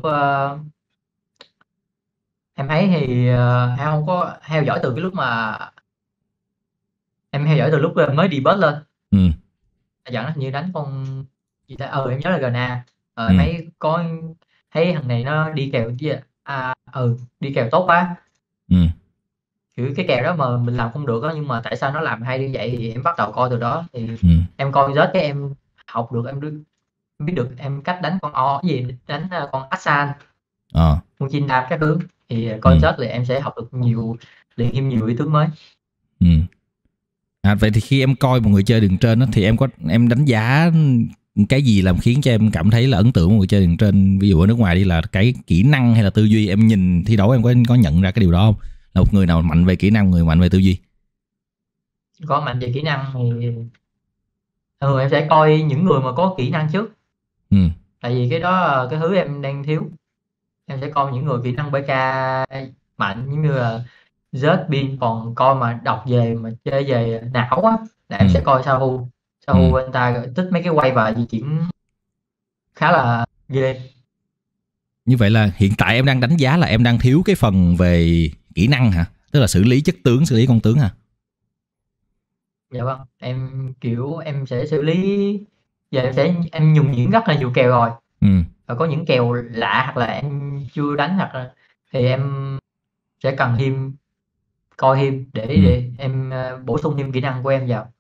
em thấy thì em không có theo dõi từ cái lúc mà em theo dõi từ lúc mới debut lên. Dẫn nó như đánh con gì ta, em nhớ là Gna. Mấy có thấy thằng này nó đi kèo đi kèo tốt quá. Kiểu cái kèo đó mà mình làm không được đó, nhưng mà tại sao nó làm hay như vậy thì em bắt đầu coi từ đó. Thì em coi Zed cái em học được, em biết được em cách đánh con đánh con Assan, con Chin Đam các thứ. Thì coi Zed thì em sẽ học được luyện thêm nhiều ý tướng mới. Vậy thì khi em coi một người chơi đường trên đó, thì em đánh giá cái gì làm khiến cho em cảm thấy là ấn tượng một người chơi đường trên, ví dụ ở nước ngoài đi, là cái kỹ năng hay là tư duy? Em nhìn thi đấu em có nhận ra cái điều đó không? Là một người nào mạnh về kỹ năng, người mạnh về tư duy? Có mạnh về kỹ năng thì em sẽ coi những người mà có kỹ năng trước. Tại vì cái đó cái thứ em đang thiếu. Em sẽ coi những người kỹ năng BK mạnh, giống như là Zed, Bin. Còn coi mà đọc về mà chơi về não á là em sẽ coi Sahu. Anh ta tích mấy cái quay và di chuyển khá là ghê. Như vậy là hiện tại em đang đánh giá là em đang thiếu cái phần về kỹ năng hả? Tức là xử lý chất tướng, xử lý con tướng hả? Dạ vâng, em sẽ xử lý. Giờ em dùng những rất là nhiều kèo rồi. Và có những kèo lạ hoặc là em chưa đánh, hoặc là thì em sẽ cần coi thêm để em bổ sung thêm kỹ năng của em vào.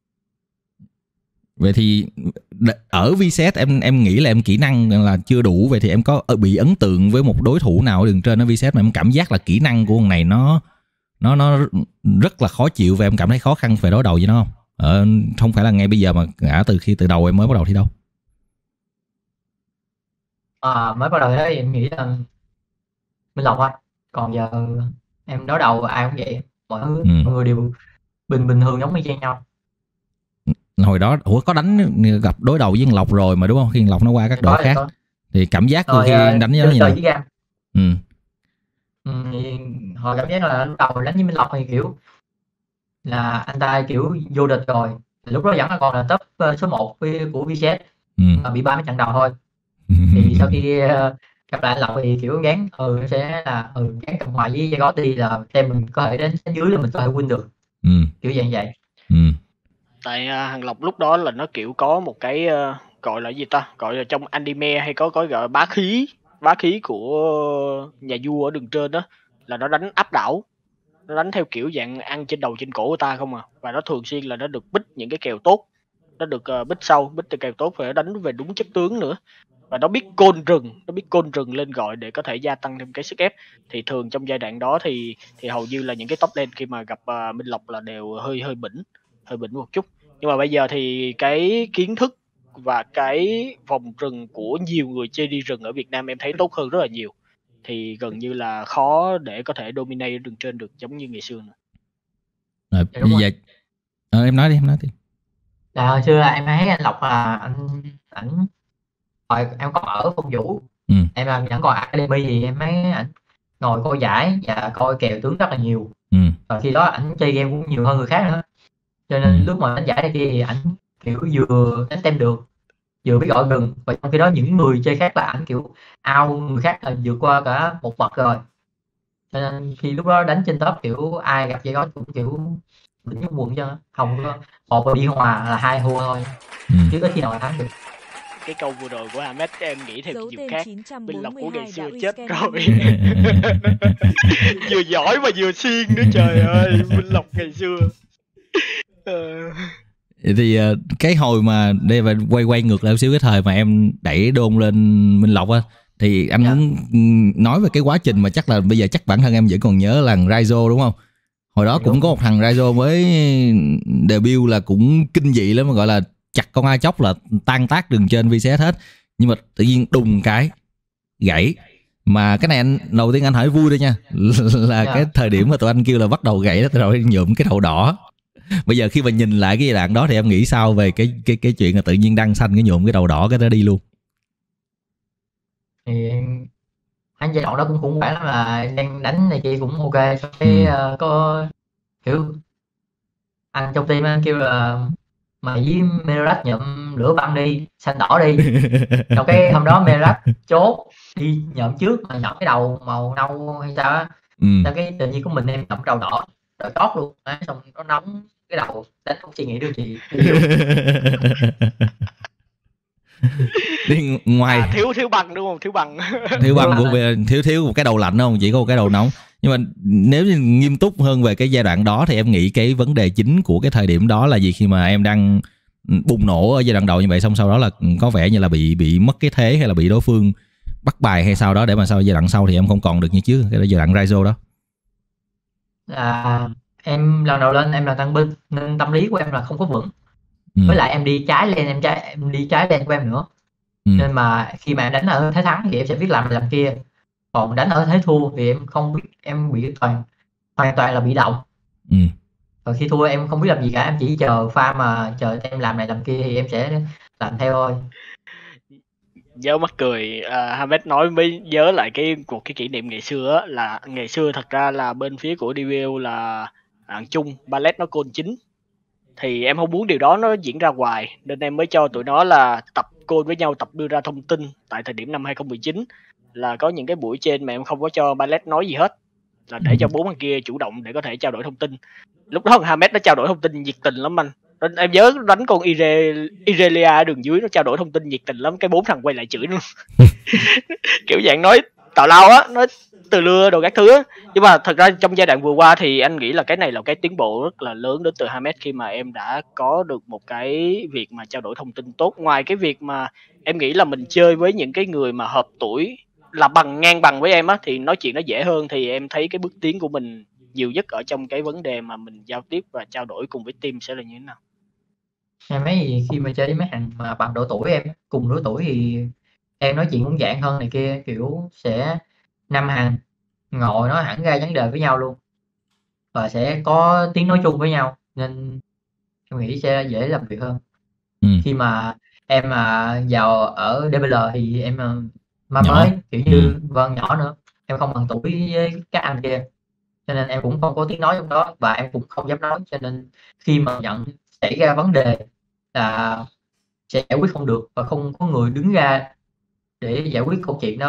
Vậy thì ở VCS em nghĩ là em kỹ năng là chưa đủ. Vậy thì em có bị ấn tượng với một đối thủ nào ở đường trên ở VCS mà em cảm giác là kỹ năng của con này nó rất là khó chịu và em cảm thấy khó khăn phải đối đầu với nó không? Không phải là ngay bây giờ mà từ đầu em mới bắt đầu thi đấu. Mới bắt đầu thì em nghĩ là Minh Lộc thôi. Còn giờ em đối đầu ai cũng vậy, mọi người đều bình thường giống như nhau. Hồi đó có đánh gặp đối đầu với Lộc rồi mà đúng không? Khi Lộc nó qua các đội khác thì cảm giác khi đánh với nó như nào? Hồi cảm giác là lúc đầu đánh với Minh Lộc thì kiểu là anh ta kiểu vô địch rồi. Lúc đó vẫn còn là top số 1 của VCS, mà bị 3 mấy trận đầu thôi. Thì sau khi gặp lại anh Lộc thì kiểu gán sẽ là gán cầm hoài với gót đi là xem mình có thể đến dưới là mình có thể win được. Kiểu dạng vậy. Tại thằng Lộc lúc đó là nó kiểu có một cái gọi là gì ta, gọi là trong anime hay có gọi bá khí của nhà vua ở đường trên đó, là nó đánh áp đảo, nó đánh theo kiểu dạng ăn trên đầu trên cổ của ta không à, và nó thường xuyên là nó được bích những cái kèo tốt, nó được bích cái kèo tốt và nó đánh về đúng chất tướng nữa, và nó biết côn rừng lên gọi để có thể gia tăng thêm cái sức ép. Thì thường trong giai đoạn đó thì hầu như là những cái top lane khi mà gặp Minh Lộc là đều hơi bỉnh một chút. Nhưng mà bây giờ thì cái kiến thức và cái vòng rừng của nhiều người chơi đi rừng ở Việt Nam em thấy tốt hơn rất là nhiều, thì gần như là khó để có thể dominate đường trên được giống như ngày xưa nữa. Như vậy em nói đi. Là hồi xưa là em thấy anh Lộc là ảnh hồi em có ở Phong Vũ, em làm vẫn còn Academy thì em thấy ảnh ngồi coi giải và coi kèo tướng rất là nhiều. Và khi đó ảnh chơi game cũng nhiều hơn người khác nữa, cho nên lúc mà đánh giải này kia thì ảnh kiểu vừa đánh tem được, vừa biết gọi rừng, và trong khi đó những người chơi khác là ảnh kiểu ao người khác là vượt qua cả một bậc rồi, cho nên khi lúc đó đánh trên top kiểu ai gặp vậy đó cũng kiểu đỉnh nhất quần cho không có một đi hòa là hai thua thôi, chứ có khi nào thắng được. Cái câu vừa rồi của Ahmed em nghĩ theo nhiều khác, Minh Lộc của ngày xưa chết rồi. Vừa giỏi mà vừa siêng nữa, trời ơi, Minh Lộc ngày xưa. Thì cái hồi mà đây và quay ngược lại một xíu, cái thời mà em đẩy đôn lên Minh Lộc á, thì anh muốn nói về cái quá trình mà chắc là bây giờ chắc bản thân em vẫn còn nhớ là Raizo đúng không? Hồi đó cũng có một thằng Raizo mới debut là cũng kinh dị lắm, mà gọi là chặt con ai chóc là tan tác đường trên VCS hết, nhưng mà tự nhiên đùng cái gãy. Mà cái này anh đầu tiên anh hỏi vui thôi nha, là cái thời điểm mà tụi anh kêu là bắt đầu gãy đó, rồi nhuộm cái đầu đỏ. Bây giờ khi mà nhìn lại cái giai đoạn đó thì em nghĩ sao về cái chuyện là tự nhiên đăng xanh cái nhuộm cái đầu đỏ cái đó đi luôn? Thì anh giai đoạn đó cũng khủng hoảng lắm, là đang đánh này kia cũng ok, cái có kiểu anh trong team anh kêu là mày với Merat nhậm lửa băng đi, xanh đỏ đi. Rồi cái hôm đó Merat chốt đi nhậm trước mà nhậm cái đầu màu nâu hay sao á, sau cái tự nhiên của mình em nhậm đầu đỏ rồi chót luôn, xong nó nóng cái đầu đánh không suy nghĩ được gì. Đi ngoài thiếu bằng đúng không? Thiếu bằng của thiếu một cái đầu lạnh không, chỉ có một cái đầu nóng. Nhưng mà nếu như nghiêm túc hơn về cái giai đoạn đó thì em nghĩ cái vấn đề chính của cái thời điểm đó là gì, khi mà em đang bùng nổ ở giai đoạn đầu như vậy, xong sau đó là có vẻ như là bị mất cái thế, hay là bị đối phương bắt bài hay sao đó, để mà sau giai đoạn sau thì em không còn được như trước cái giai đoạn Raizo đó? Em lần đầu lên em là tăng binh nên tâm lý của em là không có vững, với lại em đi trái lên em đi trái lên của em nữa, nên mà khi mà em đánh ở thế thắng thì em sẽ biết làm này làm kia, còn đánh ở thế thua thì em không biết, em bị hoàn toàn là bị động. Rồi khi thua em không biết làm gì cả, em chỉ chờ pha mà chờ em làm này làm kia thì em sẽ làm theo thôi. Nhớ mắc cười, Ahmed nói mới nhớ lại một cái kỷ niệm ngày xưa á, là ngày xưa thật ra là bên phía của DVL là hạng chung ballet nó call 9, thì em không muốn điều đó nó diễn ra hoài, nên em mới cho tụi nó là tập call với nhau, tập đưa ra thông tin. Tại thời điểm năm 2019 là có những cái buổi trên mà em không có cho ballet nói gì hết, là để cho bốn thằng kia chủ động để có thể trao đổi thông tin. Lúc đó Ahmed nó trao đổi thông tin nhiệt tình lắm anh. Em nhớ đánh con Irelia ở đường dưới, nó trao đổi thông tin nhiệt tình lắm, cái bốn thằng quay lại chửi luôn. Kiểu dạng nói tào lao á, nói từ lưa đồ các thứ á. Nhưng mà thật ra trong giai đoạn vừa qua thì anh nghĩ là cái này là cái tiến bộ rất là lớn đến từ Ahmed, khi mà em đã có được một cái việc mà trao đổi thông tin tốt. Ngoài cái việc mà em nghĩ là mình chơi với những cái người mà hợp tuổi là ngang bằng với em á, thì nói chuyện nó dễ hơn, thì em thấy cái bước tiến của mình nhiều nhất ở trong cái vấn đề mà mình giao tiếp và trao đổi cùng với team sẽ là như thế nào? Em thấy thì khi mà chơi với mấy thằng mà bằng độ tuổi em, cùng độ tuổi thì em nói chuyện cũng dạng hơn này kia, kiểu sẽ năm hàng ngồi nói hẳn ra vấn đề với nhau luôn, và sẽ có tiếng nói chung với nhau, nên em nghĩ sẽ dễ làm việc hơn. Khi mà em vào ở DBL thì em mới kiểu như nhỏ nữa, em không bằng tuổi với các anh kia, cho nên em cũng không có tiếng nói trong đó, và em cũng không dám nói, cho nên khi mà nhận xảy ra vấn đề là sẽ giải quyết không được và không có người đứng ra để giải quyết câu chuyện đó,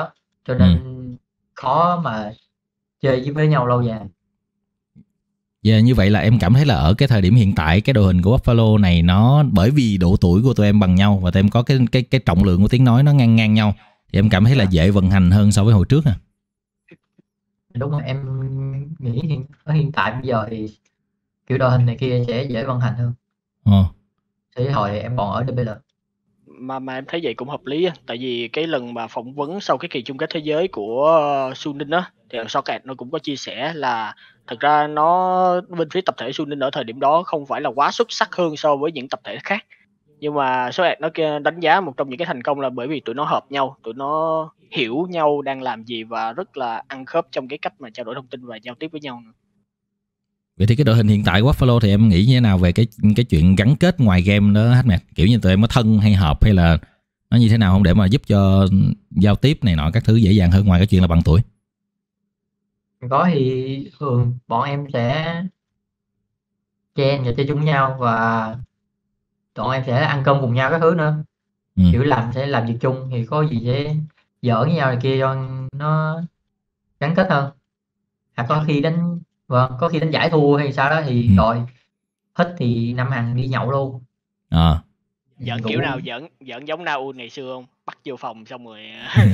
cho nên khó mà chơi với nhau lâu dài. Như vậy là em cảm thấy là ở cái thời điểm hiện tại cái đội hình của Buffalo này nó bởi vì độ tuổi của tụi em bằng nhau và tụi em có cái trọng lượng của tiếng nói nó ngang ngang nhau thì em cảm thấy là dễ vận hành hơn so với hồi trước à? Đúng rồi, em nghĩ hiện tại bây giờ thì kiểu đội hình này kia sẽ dễ vận hành hơn. Thì hồi em còn ở DBL. Mà em thấy vậy cũng hợp lý á, tại vì cái lần mà phỏng vấn sau cái kỳ chung kết thế giới của Suning á thì Socket nó cũng có chia sẻ là thật ra nó bên phía tập thể Suning ở thời điểm đó không phải là quá xuất sắc hơn so với những tập thể khác, nhưng mà Socket nó đánh giá một trong những cái thành công là bởi vì tụi nó hợp nhau, tụi nó hiểu nhau đang làm gì và rất là ăn khớp trong cái cách mà trao đổi thông tin và giao tiếp với nhau. Vậy thì cái đội hình hiện tại của Buffalo thì em nghĩ như thế nào về cái chuyện gắn kết ngoài game đó hết mẹ? Kiểu như tụi em có thân hay hợp hay là nó như thế nào không để mà giúp cho giao tiếp này nọ các thứ dễ dàng hơn ngoài cái chuyện là bằng tuổi? Có thì thường bọn em sẽ chen và chơi chung nhau và bọn em sẽ ăn cơm cùng nhau các thứ nữa. Kiểu sẽ làm việc chung thì có gì sẽ giỡn với nhau này kia cho nó gắn kết hơn. Có khi đánh giải thua hay sao đó thì rồi hết thì năm hàng đi nhậu luôn. Giỡn kiểu nào giỡn giống Na Un ngày xưa không? Bắt vô phòng xong rồi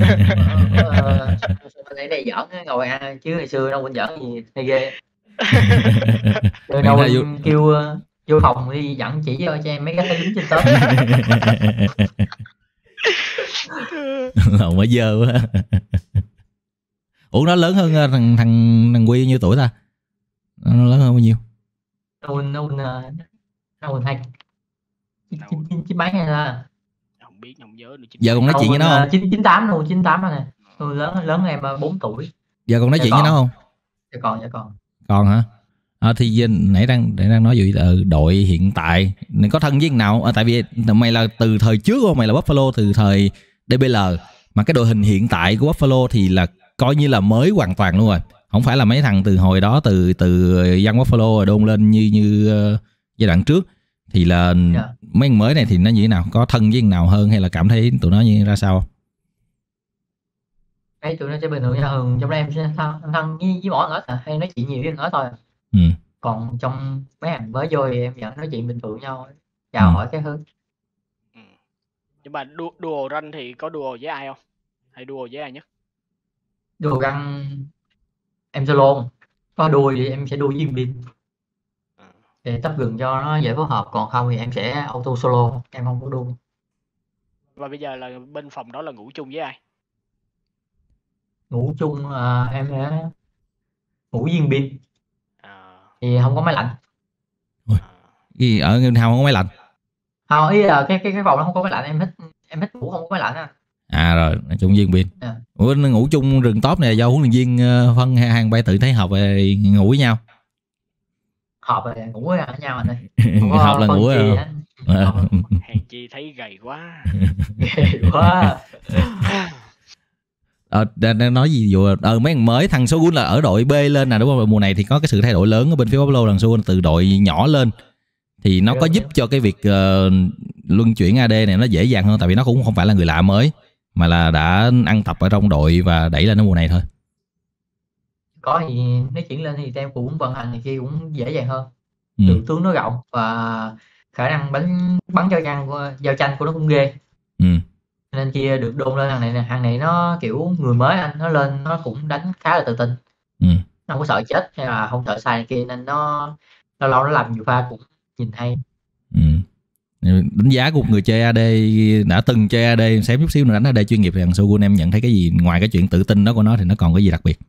lấy đây giỡn ngồi ăn chứ ngày xưa đâu quên giỡn gì hay ghê. Kêu vô phòng đi dẫn chỉ cho em mấy cái lính trên tớp. Mới dơ quá. Ủa nó lớn hơn thằng Quy nhiêu tuổi ta? Nó lớn hơn bao nhiêu? Nó hay chín mấy hay là không biết, không nhớ nữa. Giờ còn nói chuyện với nó không? 98 luôn, 98 rồi nè. Tôi lớn em 4 tuổi. Giờ còn nói chuyện với nó không? Dạ còn. Còn hả? Thì nãy đang nói gì đội hiện tại có thân với nào? Tại vì mày là từ thời trước không? Mày là Buffalo từ thời DBL mà cái đội hình hiện tại của Buffalo thì là coi như là mới hoàn toàn luôn rồi. Không phải là mấy thằng từ hồi đó từ Young Buffalo rồi đôn lên như giai đoạn trước thì là mấy thằng mới này thì nó như thế nào? Có thân với nào hơn hay là cảm thấy tụi nó như ra sao? Tụi nó sẽ bình thường như thường, trong đó em sẽ thân với mỗi người hết hay nói chuyện nhiều với người thôi. Còn trong mấy thằng mới vô thì em vẫn nói chuyện bình thường với nhau, chào hỏi cái thứ. Nhưng mà duo run thì có duo với ai không? Hay duo với ai nhất? Duo run em solo, có đuôi thì em sẽ đuôi với Bin để tấp gừng cho nó dễ phối hợp, còn không thì em sẽ auto solo, em không có đuôi. Và bây giờ là bên phòng đó là ngủ chung với ai? Ngủ chung em sẽ ngủ với Bin thì không có máy lạnh. Gì ở Ngân Hào không có máy lạnh? Không, ý là cái phòng nó không có máy lạnh, em thích ngủ không có máy lạnh rồi chung viên Bin. Ủa ngủ chung rừng top này do huấn luyện viên phân hay hàng bay tự thấy hợp về ngủ với nhau? Hợp rồi ngủ với nhau anh ơi. Hợp là ngủ rồi. Hèn chi thấy gầy quá. Gầy quá. Đang nói gì dù mấy thằng mới, thằng Shogun là ở đội B lên nè đúng không? Mùa này thì có cái sự thay đổi lớn ở bên phía Buffalo, thằng Shogun từ đội nhỏ lên thì nó có giúp cho cái việc luân chuyển AD này nó dễ dàng hơn, tại vì nó cũng không phải là người lạ mới mà là đã ăn tập ở trong đội và đẩy lên ở mùa này thôi. Có thì nói chuyển lên thì em cũng vận hành này kia cũng dễ dàng hơn. Tượng tướng nó rộng và khả năng bắn giao tranh của nó cũng ghê. Nên kia được đôn lên hàng này nó kiểu người mới nó lên nó cũng đánh khá là tự tin. Nó không có sợ chết hay là không sợ sai này kia, nên nó lâu nó làm nhiều pha cũng nhìn hay. Đánh giá của một người chơi AD đã từng chơi AD xém chút xíu nữa đánh AD chuyên nghiệp thì thằng Shogun em nhận thấy cái gì ngoài cái chuyện tự tin đó của nó thì nó còn cái gì đặc biệt?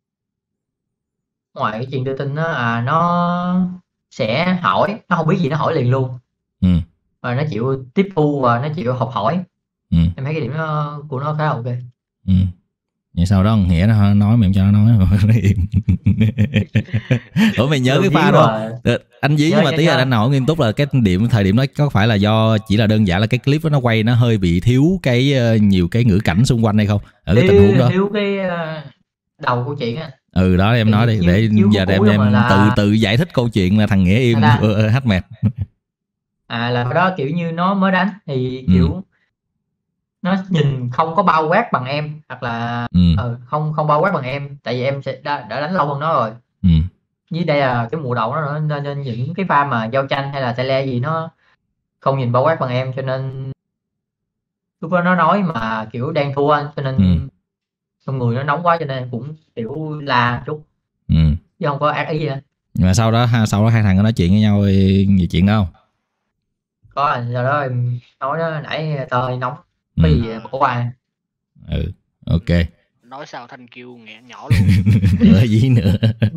Ngoài cái chuyện tự tin đó nó sẽ hỏi, nó không biết gì nó hỏi liền luôn. Và nó chịu tiếp thu và nó chịu học hỏi. Em thấy cái điểm của nó khá là ok. Vậy sau đó Nghĩa nó nói mà em cho nó nói im. Ủa mày nhớ cái pha đó anh dí, nhưng mà tí là anh hỏi nghiêm túc là cái thời điểm đó có phải là do chỉ là đơn giản là cái clip đó nó quay nó hơi bị thiếu cái nhiều cái ngữ cảnh xung quanh hay không ở cái tình huống đó? Thiếu cái đầu câu chuyện á. Đó em nói đi để giờ em tự giải thích câu chuyện là thằng Nghĩa im hack mệt. Là đó kiểu như nó mới đánh thì kiểu nó nhìn không có bao quát bằng em, hoặc là không bao quát bằng em, tại vì em đã đánh lâu hơn nó rồi. Với đây là cái mùa đầu nó nữa, nên những cái pha mà giao tranh hay là tay le gì nó không nhìn bao quát bằng em, cho nên lúc đó nó nói mà kiểu đang thua anh, cho nên trong người nó nóng quá, cho nên cũng kiểu la chút, chứ không có ác ý gì anh. Nhưng mà sau đó hai thằng có nói chuyện với nhau gì chuyện đâu? Có anh, sau đó em nói đó, nãy tao hơi nóng, có gì bỏ qua. Ok. Nói sao Thanh kêu nghẹn nhỏ luôn. Gì nữa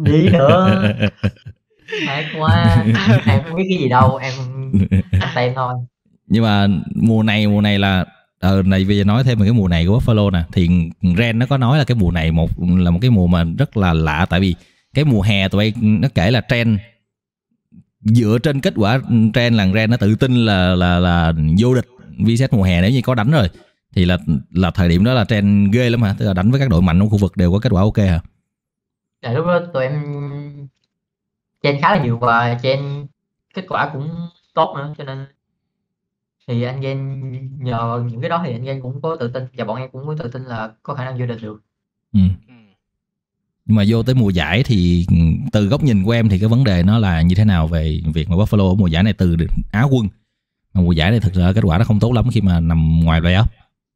Ác quá. Em không biết cái gì đâu, em tên thôi. Nhưng mà mùa này là này bây giờ nói thêm về cái mùa này của Buffalo nè, thì Ren nó có nói là cái mùa này là một cái mùa mà rất là lạ, tại vì cái mùa hè tụi bay nó kể là trend dựa trên kết quả trend là Ren nó tự tin là vô địch VSS mùa hè nếu như có đánh rồi, thì là thời điểm đó là trend ghê lắm hả? Tức là đánh với các đội mạnh trong khu vực đều có kết quả ok hả? Dạ lúc đó tụi em trend khá là nhiều và trend kết quả cũng tốt nữa, cho nên thì anh Gen nhờ những cái đó thì anh Gen cũng có tự tin, và bọn em cũng có tự tin là có khả năng vô địch được. Nhưng mà vô tới mùa giải thì từ góc nhìn của em thì cái vấn đề nó là như thế nào về việc mà Buffalo ở mùa giải này từ Á quân mà mùa giải này thực ra kết quả nó không tốt lắm khi mà nằm ngoài playoff?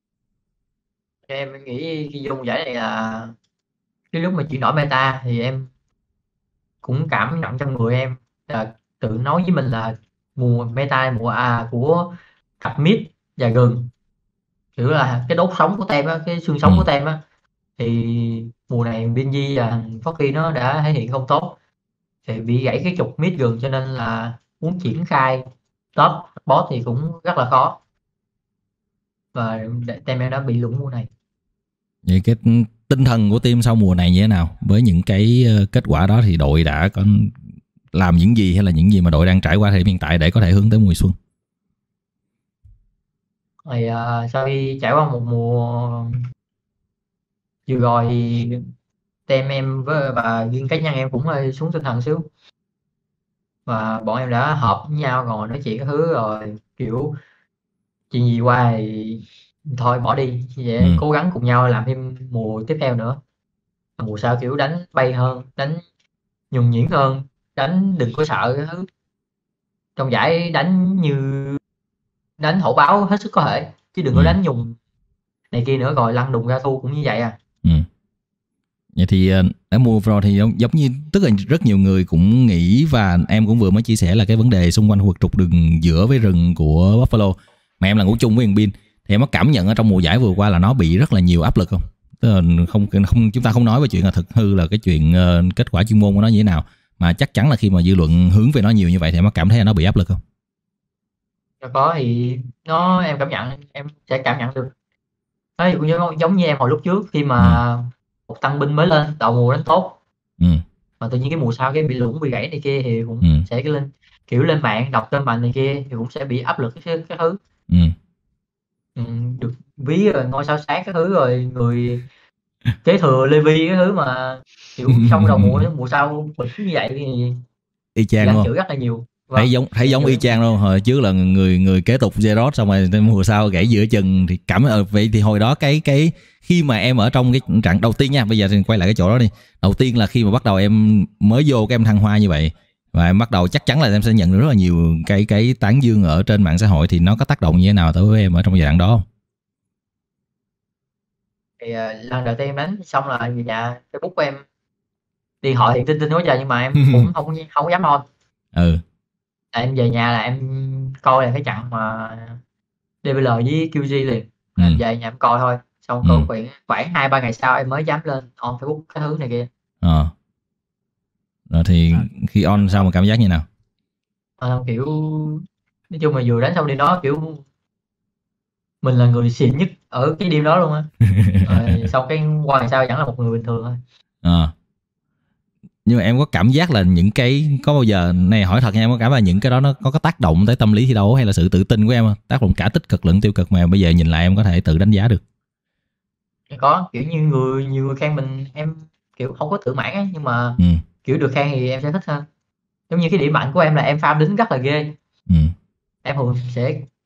Em nghĩ khi vô mùa giải này là cái lúc mà chuyển đổi meta thì em cũng cảm nhận trong người em là tự nói với mình là mùa meta mùa của cặp mid và gừng, kiểu là cái đốt sống của tem á, cái xương sống của tem á, thì mùa này Binji và Forky nó đã thể hiện không tốt, thì bị gãy cái trục mid gừng, cho nên là muốn triển khai top boss thì cũng rất là khó, và tem em đã bị lủng mùa này. Vậy cái tinh thần của team sau mùa này như thế nào? Với những cái kết quả đó thì đội đã có làm những gì, hay là những gì mà đội đang trải qua thời điểm hiện tại để có thể hướng tới mùa xuân? Thì sau khi trải qua một mùa vừa rồi thì team em và riêng cá nhân em cũng hơi xuống tinh thần xíu, và bọn em đã họp với nhau ngồi nói chuyện các thứ, rồi kiểu chuyện gì qua thì thôi bỏ đi, vậy cố gắng cùng nhau làm thêm mùa tiếp theo nữa, mùa sau kiểu đánh bay hơn, đánh nhuần nhuyễn hơn, đánh đừng có sợ cái thứ trong giải, đánh hổ báo hết sức có thể, chứ đừng có đánh nhùng này kia nữa rồi lăn đùng ra thua cũng như vậy à. Vậy thì ở mùa rồi thì giống như tức là rất nhiều người cũng nghĩ, và em cũng vừa mới chia sẻ là cái vấn đề xung quanh khu vực trục đường giữa với rừng của Buffalo, mà em là ngủ chung với thằng Bin, thì em có cảm nhận ở trong mùa giải vừa qua là nó bị rất là nhiều áp lực không? Tức là không chúng ta không nói về chuyện là thực hư là cái chuyện kết quả chuyên môn của nó như thế nào, mà chắc chắn là khi mà dư luận hướng về nó nhiều như vậy thì em có cảm thấy là nó bị áp lực không? Có, thì em sẽ cảm nhận được. Nó giống như em hồi lúc trước khi mà một tăng binh mới lên đầu mùa đánh tốt, mà tự nhiên cái mùa sau cái bị lủng bị gãy này kia thì cũng sẽ lên mạng đọc tên mạnh này kia thì cũng sẽ bị áp lực cái thứ. Được ví rồi ngôi sao sáng cái thứ, rồi người kế thừa Levi cái thứ, mà kiểu xong đầu mùa sau bịch như vậy thì y chang luôn, chịu rất là nhiều. Thấy giống y chang luôn. Hồi trước là người kế tục Zerot, xong rồi mùa sau gãy giữa chừng, thì vậy thì hồi đó cái khi mà em ở trong cái trận đầu tiên nha, bây giờ thì quay lại cái chỗ đó đi. Đầu tiên là khi mà bắt đầu em mới vô cái em thăng hoa như vậy, và em bắt đầu chắc chắn là em sẽ nhận được rất là nhiều cái tán dương ở trên mạng xã hội, thì nó có tác động như thế nào tới với em ở trong giai đoạn đó không? Thì lần đầu tiên em đánh xong là về nhà Facebook của em điện thoại thì tin quá trời, nhưng mà em cũng không dám on. Em về nhà là em coi là cái trận mà DBL với QG liền, em về nhà em coi thôi, xong khoảng 2-3 ngày sau em mới dám lên on Facebook cái thứ này kia. Rồi thì khi on sao mà cảm giác như nào? Kiểu nói chung là vừa đánh xong đi đó kiểu mình là người xịn nhất ở cái đêm đó luôn á. Rồi xong cái qua ngày sau vẫn là một người bình thường thôi. Nhưng mà em có cảm giác là những cái, có bao giờ này hỏi thật nha, em có cảm giác là những cái đó nó có tác động tới tâm lý thi đấu hay là sự tự tin của em không? Tác động cả tích cực lẫn tiêu cực mà bây giờ nhìn lại em có thể tự đánh giá được. Có, kiểu như nhiều người khen mình, em kiểu không có tự mãn á, nhưng mà kiểu được khen thì em sẽ thích hơn. Giống như cái điểm mạnh của em là em farm đính rất là ghê. Em thường sẽ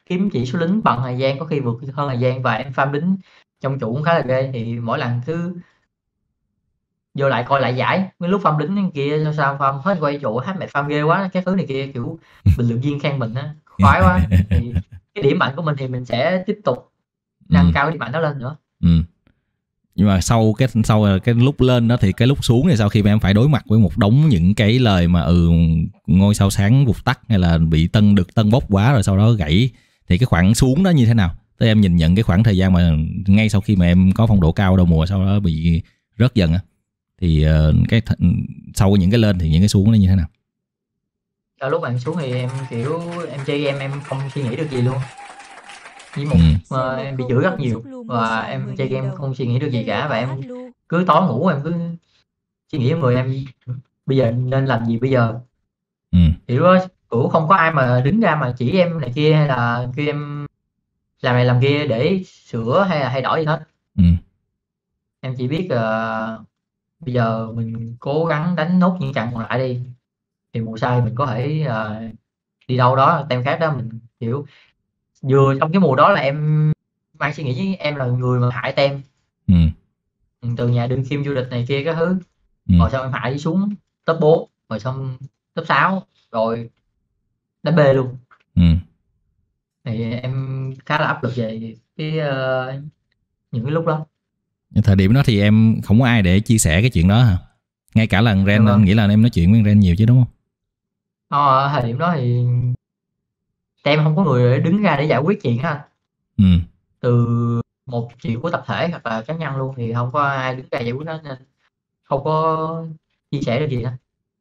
kiếm chỉ số lính bằng thời gian, có khi vượt hơn thời gian, và em farm lính trong trụ cũng khá là ghê. Thì mỗi lần cứ vô lại coi lại giải, cái lúc farm lính kia sao farm hết quay trụ, mẹ farm ghê quá, cái thứ này kia, kiểu bình luận viên khen mình á, khoái quá. Thì cái điểm mạnh của mình thì mình sẽ tiếp tục nâng cao cái điểm mạnh đó lên nữa. Nhưng mà sau cái lúc lên đó thì cái lúc xuống thì sau khi mà em phải đối mặt với một đống những cái lời mà ngôi sao sáng vụt tắt, hay là bị được tân bốc quá rồi sau đó gãy, thì cái khoảng xuống đó như thế nào? Tức em nhìn nhận cái khoảng thời gian mà ngay sau khi mà em có phong độ cao đầu mùa sau đó bị rớt dần á, thì sau những cái lên thì những cái xuống nó như thế nào? Sau lúc em xuống thì em kiểu em chơi em không suy nghĩ được gì luôn. Chỉ em bị chửi rất nhiều và em chơi game không suy nghĩ được gì cả, và em cứ tối ngủ em cứ suy nghĩ người em bây giờ nên làm gì bây giờ. Thì lúc đó cũng không có ai mà đứng ra mà chỉ em này kia, hay là kêu em làm này làm kia để sửa hay là thay đổi gì hết. Em chỉ biết bây giờ mình cố gắng đánh nốt những trận còn lại đi, thì mùa sau mình có thể đi đâu đó tem khác đó. Mình kiểu vừa trong cái mùa đó là em mang suy nghĩ với em là người mà hại tem, từ nhà đương kim du lịch này kia cái thứ, rồi xong em hại đi xuống top 4, rồi xong top 6, rồi đánh B luôn. Thì em khá là áp lực về cái những cái lúc đó. Thời điểm đó thì em không có ai để chia sẻ cái chuyện đó hả? Ngay cả lần Ren, anh nghĩ là em nói chuyện với Ren nhiều chứ đúng không? Thời điểm đó thì em không có người để đứng ra để giải quyết chuyện ha. Từ một chuyện của tập thể hoặc là cá nhân luôn thì không có ai đứng ra giải quyết đó, nên không có chia sẻ được gì hết.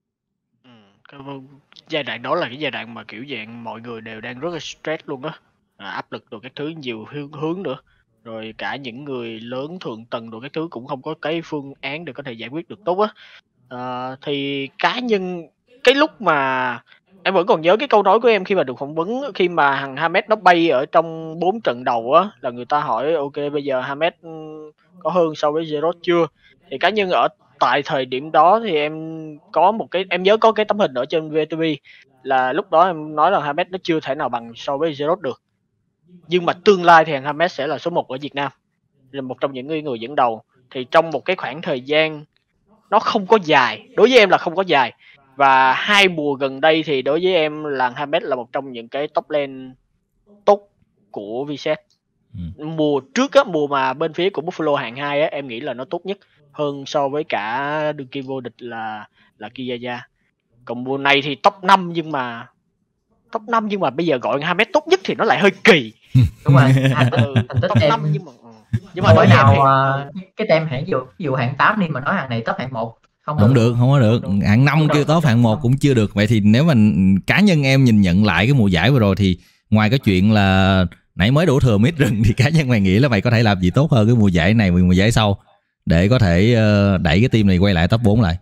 Giai đoạn đó là cái giai đoạn mà kiểu dạng mọi người đều đang rất là stress luôn á, áp lực rồi các thứ nhiều hướng nữa, rồi cả những người lớn thượng tầng rồi các thứ cũng không có cái phương án để có thể giải quyết được tốt á. Thì cá nhân cái lúc mà em vẫn còn nhớ cái câu nói của em khi mà được phỏng vấn, khi mà thằng Hamed nó bay ở trong 4 trận đầu á, là người ta hỏi ok bây giờ Hamed có hơn so với Zerot chưa. Thì cá nhân ở tại thời điểm đó thì em có một cái, em nhớ có cái tấm hình ở trên VTV là lúc đó em nói là Hamed nó chưa thể nào bằng so với Zerot được, nhưng mà tương lai thì thằng Hamed sẽ là số 1 ở Việt Nam, là một trong những người dẫn đầu. Thì trong một cái khoảng thời gian nó không có dài, đối với em là không có dài, và 2 mùa gần đây thì đối với em là Hamed là một trong những cái top lane tốt của VSET. Mùa trước á, mùa mà bên phía của Buffalo hạng 2 á, em nghĩ là nó tốt nhất hơn so với cả đương kim vô địch là Kiyaya. Còn mùa này thì top 5 nhưng mà bây giờ gọi Hamed tốt nhất thì nó lại hơi kỳ. Đúng rồi. Top 5 nhưng mà đối nào cái tem hạng ví dụ hạng 8 đi mà nói hàng này top hạng 1 không có được. Hạng 5 kêu top hạng 1 cũng chưa được. Vậy thì nếu mà cá nhân em nhìn nhận lại cái mùa giải vừa rồi thì ngoài cái chuyện là nãy mới đổ thừa mít rừng, thì cá nhân mày nghĩ là mày có thể làm gì tốt hơn cái mùa giải này, mùa giải sau để có thể đẩy cái team này quay lại top 4 lại?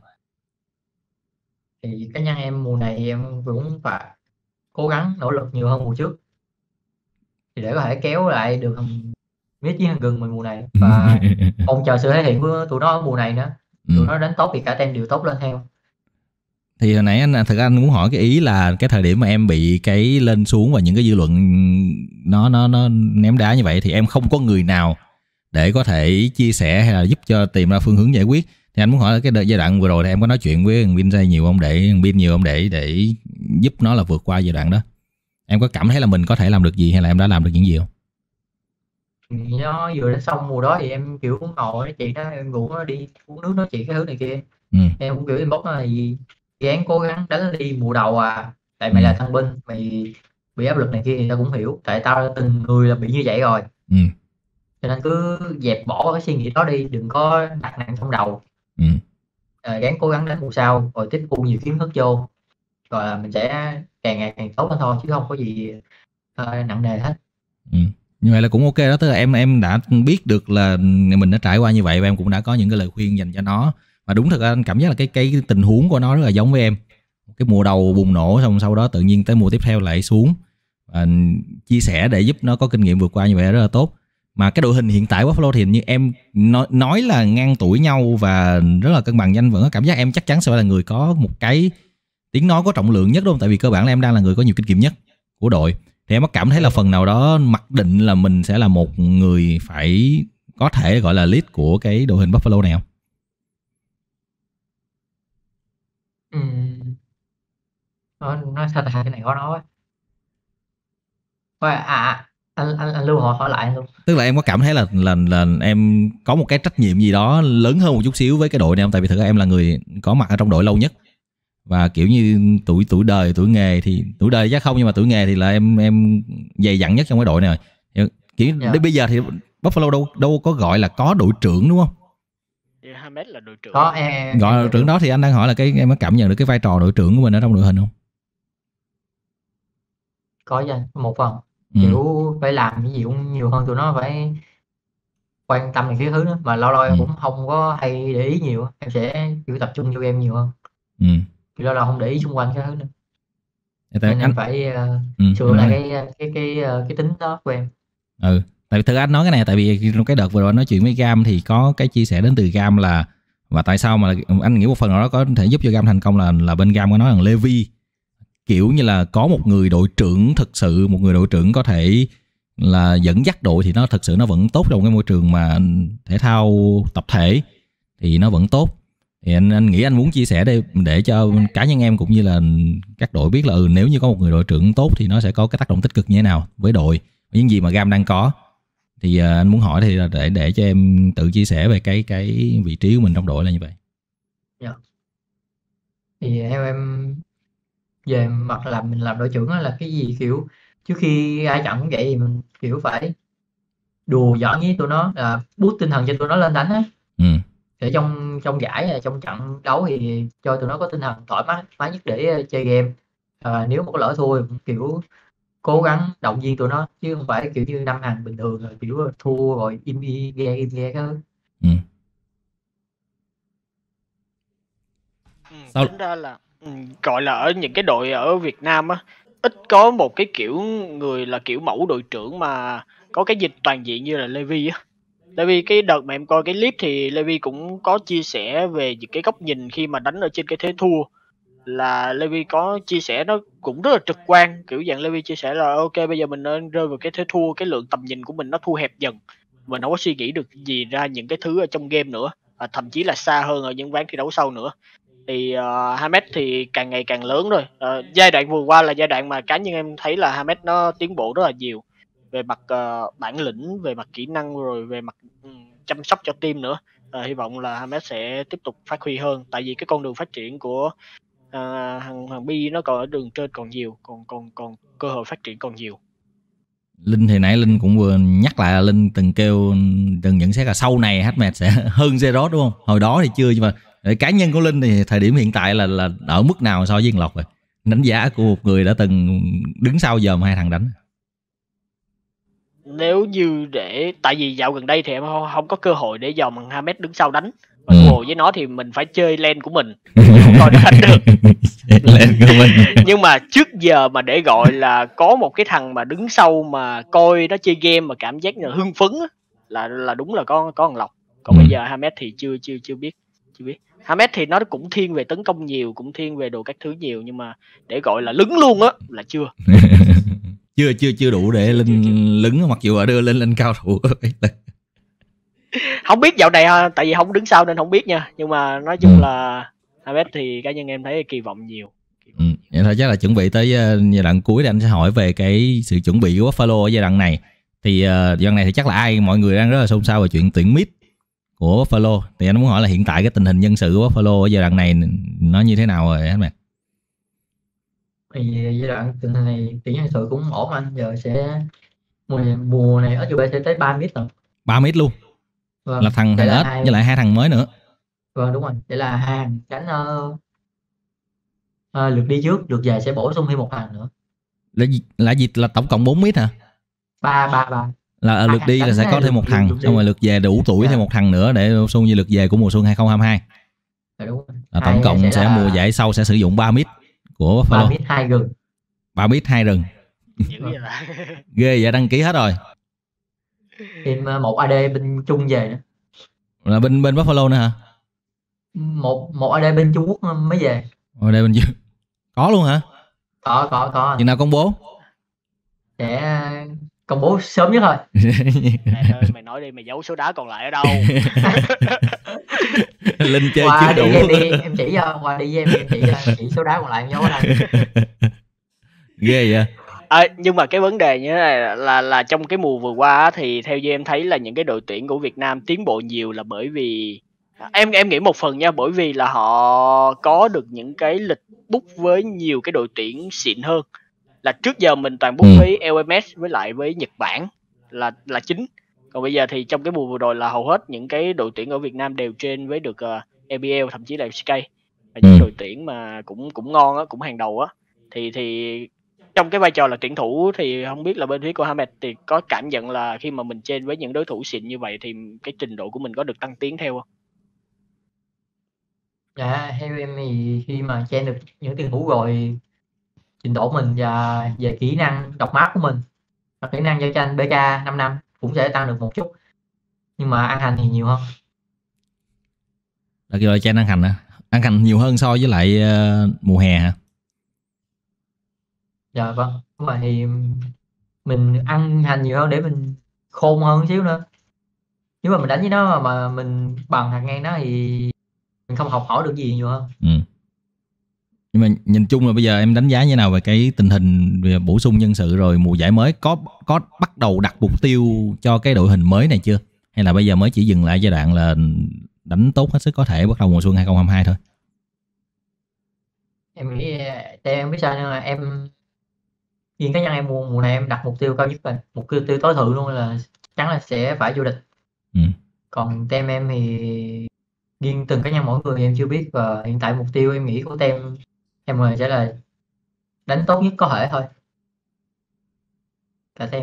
Thì cá nhân em mùa này em cũng phải cố gắng nỗ lực nhiều hơn mùa trước, thì để có thể kéo lại được mít với gừng mình mùa này, và mong chờ sự thể hiện của tụi nó ở mùa này nữa. Tụi nó đánh tốt thì cả team đều tốt lên theo. Thì hồi nãy thực ra anh muốn hỏi cái ý là cái thời điểm mà em bị cái lên xuống và những cái dư luận nó ném đá như vậy, thì em không có người nào để có thể chia sẻ hay là giúp cho tìm ra phương hướng giải quyết. Thì anh muốn hỏi là cái giai đoạn vừa rồi thì em có nói chuyện với thằng Bin nhiều không, để giúp nó là vượt qua giai đoạn đó? Em có cảm thấy là mình có thể làm được gì hay là em đã làm được những gì không? Nó vừa đến xong mùa đó thì em kiểu cũng ngồi nói chuyện đó, em rủ nó đi uống nước nói chuyện cái thứ này kia. Em cũng kiểu inbox nó là gì gắng cố gắng đánh đi mùa đầu tại mày là thằng binh, mày bị áp lực này kia thì tao cũng hiểu, tại tao từng người là bị như vậy rồi. Cho nên cứ dẹp bỏ cái suy nghĩ đó đi, đừng có đặt nặng trong đầu. Gắng cố gắng đánh mùa sau rồi tiếp thu nhiều kiến thức vô, rồi là mình sẽ càng ngày càng tốt hơn thôi, chứ không có gì nặng nề hết. Như vậy là cũng ok đó, tức là em đã biết được là mình đã trải qua như vậy và em cũng đã có những cái lời khuyên dành cho nó. Và đúng thật anh cảm giác là cái tình huống của nó rất là giống với em. Cái mùa đầu bùng nổ, xong sau đó tự nhiên tới mùa tiếp theo lại xuống. Chia sẻ để giúp nó có kinh nghiệm vượt qua như vậy rất là tốt. Mà cái đội hình hiện tại Buffalo thì như em nói là ngang tuổi nhau và rất là cân bằng nhanh, vẫn có cảm giác em chắc chắn sẽ là người có một cái tiếng nói có trọng lượng nhất, đúng không? Tại vì cơ bản là em đang là người có nhiều kinh nghiệm nhất của đội. thì em có cảm thấy là phần nào đó mặc định là mình sẽ là một người phải có thể gọi là lead của cái đội hình Buffalo này không? Nói sao ta, cái này khó nói quá. Anh Lưu hỏi lại anh luôn. Tức là em có cảm thấy là em có một cái trách nhiệm gì đó lớn hơn một chút xíu với cái đội này không? Tại vì thực ra em là người có mặt ở trong đội lâu nhất, và kiểu như tuổi đời, tuổi nghề thì tuổi đời chắc không, nhưng mà tuổi nghề thì là em dày dặn nhất trong cái đội này rồi. Kiểu đến bây giờ thì Buffalo đâu có gọi là có đội trưởng đúng không? Hamed là đội trưởng. Đó, gọi là đội trưởng đó, thì anh đang hỏi là em có cảm nhận được cái vai trò đội trưởng của mình ở trong đội hình không? Có chứ, một phần kiểu phải làm cái gì cũng nhiều hơn tụi nó, phải quan tâm những cái thứ đó mà lâu lâu em cũng không có hay để ý nhiều, em sẽ kiểu tập trung vô game nhiều hơn. Thì lâu lâu không để ý xung quanh cái thứ nữa, nên em phải sửa lại cái tính đó của em. Tại vì thực ra anh nói cái này tại vì trong cái đợt vừa rồi nói chuyện với Gam thì có cái chia sẻ đến từ Gam là, và tại sao mà anh nghĩ một phần nào đó có thể giúp cho Gam thành công là bên Gam có nói rằng Levi kiểu như là có một người đội trưởng thực sự, một người đội trưởng có thể là dẫn dắt đội thì nó thực sự nó vẫn tốt trong cái môi trường mà thể thao tập thể thì nó vẫn tốt. Thì anh nghĩ anh muốn chia sẻ để cho cá nhân em cũng như là các đội biết là nếu như có một người đội trưởng tốt thì nó sẽ có cái tác động tích cực như thế nào với đội, những gì mà Gam đang có. Thì anh muốn hỏi thì là để cho em tự chia sẻ về cái vị trí của mình trong đội là như vậy. Thì theo em về mặt là mình làm đội trưởng là cái gì, kiểu trước khi ai chọn cũng vậy thì mình kiểu phải đùa giỡn với tụi nó, là boost tinh thần cho tụi nó lên đánh á. Để trong giải, trong trận đấu thì cho tụi nó có tinh thần thoải mái nhất để chơi game. Nếu mà có lỡ thua thì kiểu cố gắng động viên tụi nó, chứ không phải kiểu như năm hàng bình thường rồi kiểu thua rồi im nghe cái thứ. Tính ra là gọi là ở những cái đội ở Việt Nam á, ít có một cái kiểu người là kiểu mẫu đội trưởng mà có cái dịch toàn diện như là Levi á. Tại vì cái đợt mà em coi cái clip thì Levi cũng có chia sẻ về những cái góc nhìn khi mà đánh ở trên cái thế thua, là Levi có chia sẻ nó cũng rất là trực quan, kiểu dạng Levi chia sẻ là ok bây giờ mình nên rơi vào cái thế thua, cái lượng tầm nhìn của mình nó thu hẹp dần, mình không có suy nghĩ được gì ra những cái thứ ở trong game nữa, và thậm chí là xa hơn ở những ván thi đấu sau nữa. Thì Hamed thì càng ngày càng lớn rồi. Giai đoạn vừa qua là giai đoạn mà cá nhân em thấy là Hamed nó tiến bộ rất là nhiều về mặt bản lĩnh, về mặt kỹ năng, rồi về mặt chăm sóc cho team nữa. Hy vọng là Hamed sẽ tiếp tục phát huy hơn, tại vì cái con đường phát triển của thằng Bi nó còn ở đường trên còn nhiều, còn cơ hội phát triển còn nhiều. Linh thì nãy Linh cũng vừa nhắc lại là Linh từng nhận xét là sau này Hamed sẽ hơn Zerot đúng không? Hồi đó thì chưa, nhưng mà cá nhân của Linh thì thời điểm hiện tại là ở mức nào so với Lộc rồi? Đánh giá của một người đã từng đứng sau dòm hai thằng đánh. Nếu như tại vì dạo gần đây thì em không có cơ hội để dòm thằng Hamed đứng sau đánh, và ngồi với nó thì mình phải chơi lane của mình, không coi nó đánh được. Nhưng mà trước giờ mà để gọi là có một cái thằng mà đứng sau mà coi nó chơi game mà cảm giác là hưng phấn á, là đúng là có thằng Lộc. Còn bây giờ Hamed thì chưa biết. Hamed thì nó cũng thiên về tấn công nhiều, cũng thiên về đồ các thứ nhiều, nhưng mà để gọi là lứng luôn á là chưa. chưa đủ để Linh lứng, mặc dù ở đưa lên cao thủ. Không biết dạo này tại vì không đứng sau nên không biết nha, nhưng mà nói chung là Hamed thì cá nhân em thấy kỳ vọng nhiều. Vậy thôi chắc là chuẩn bị tới giai đoạn cuối thì anh sẽ hỏi về cái sự chuẩn bị của Buffalo ở giai đoạn này. Thì giai đoạn này thì chắc là mọi người đang rất là xôn xao về chuyện tuyển mid của Buffalo. Thì anh muốn hỏi là hiện tại cái tình hình nhân sự của Buffalo ở giai đoạn này nó như thế nào rồi hả mẹ? Thì giai đoạn tình hình này tuyển nhân sự cũng ổn anh, giờ sẽ mùa này SUB sẽ tới 3 mid rồi. 3 mid luôn. Vâng, là thằng ếch với lại 2 thằng mới nữa. Vâng đúng rồi, để là 2 thằng cánh lượt đi trước, lượt về sẽ bổ sung thêm 1 thằng nữa. Là gì, là tổng cộng 4 mid hả? 3 là ở lượt đi là sẽ có thêm 1 thằng, xong rồi lượt về đủ tuổi thêm 1 thằng nữa để bổ sung như lượt về của mùa xuân 2022. Đúng. Là tổng cộng sẽ mùa giải sau sẽ sử dụng 3 mid của Buffalo. 3 mid 2 rừng. 3 mid 2 rừng. Ghê vậy, đăng ký hết rồi. Thêm 1 AD bên Trung về nữa. Là bên Buffalo nữa hả? Một AD bên Trung Quốc mới về. AD bên Trung có luôn hả? Có. Chừng nào công bố? sẽ công bố sớm nhất thôi. Mày ơi, mày nói đi, mày giấu số đá còn lại ở đâu? Linh chơi Qua chưa đi đủ. đi em chỉ cho, qua đi với em chỉ số đá còn lại em giấu ở đây. Ghê vậy. Nhưng mà cái vấn đề như thế này là trong cái mùa vừa qua thì theo như em thấy là những cái đội tuyển của Việt Nam tiến bộ nhiều là bởi vì em nghĩ một phần nha, bởi vì là họ có được những cái lịch book với nhiều cái đội tuyển xịn hơn. Là trước giờ mình toàn book với LMS với lại với Nhật Bản là chính. Còn bây giờ thì trong cái mùa vừa rồi là hầu hết những cái đội tuyển ở Việt Nam đều trên với được EPL, thậm chí là FCK, là những đội tuyển mà cũng ngon á, cũng hàng đầu á. Thì trong cái vai trò là tuyển thủ thì không biết là bên phía của Hamed thì có cảm nhận là khi mà mình trên với những đối thủ xịn như vậy thì cái trình độ của mình có được tăng tiến theo không? Dạ, theo em thì khi mà chen được những tuyển thủ rồi, trình độ mình và về kỹ năng đọc map của mình và kỹ năng giao tranh BK 5 năm cũng sẽ tăng được một chút, nhưng mà ăn hành thì nhiều hơn. Là kêu là Chan ăn hành hả? Ăn hành nhiều hơn so với lại mùa hè hả? Dạ vâng, đúng rồi, thì mình ăn hành nhiều hơn để mình khôn hơn xíu nữa. Nếu mà mình đánh với nó mà mình bằng thằng ngang nó thì mình không học hỏi được gì nhiều hơn. Nhưng mà nhìn chung là bây giờ em đánh giá như nào về cái tình hình về bổ sung nhân sự rồi mùa giải mới, có bắt đầu đặt mục tiêu cho cái đội hình mới này chưa? Hay là bây giờ mới chỉ dừng lại giai đoạn là đánh tốt hết sức có thể bắt đầu mùa xuân 2022 thôi? Em nghĩ em biết sao, nhưng mà em riêng cá nhân em mùa này em đặt mục tiêu cao nhất rồi, mục tiêu tối thượng luôn là chắc chắn là sẽ phải vô địch. Còn team em thì riêng từng cá nhân mỗi người em chưa biết, và hiện tại mục tiêu em nghĩ của team em người sẽ là đánh tốt nhất có thể thôi. Cả team.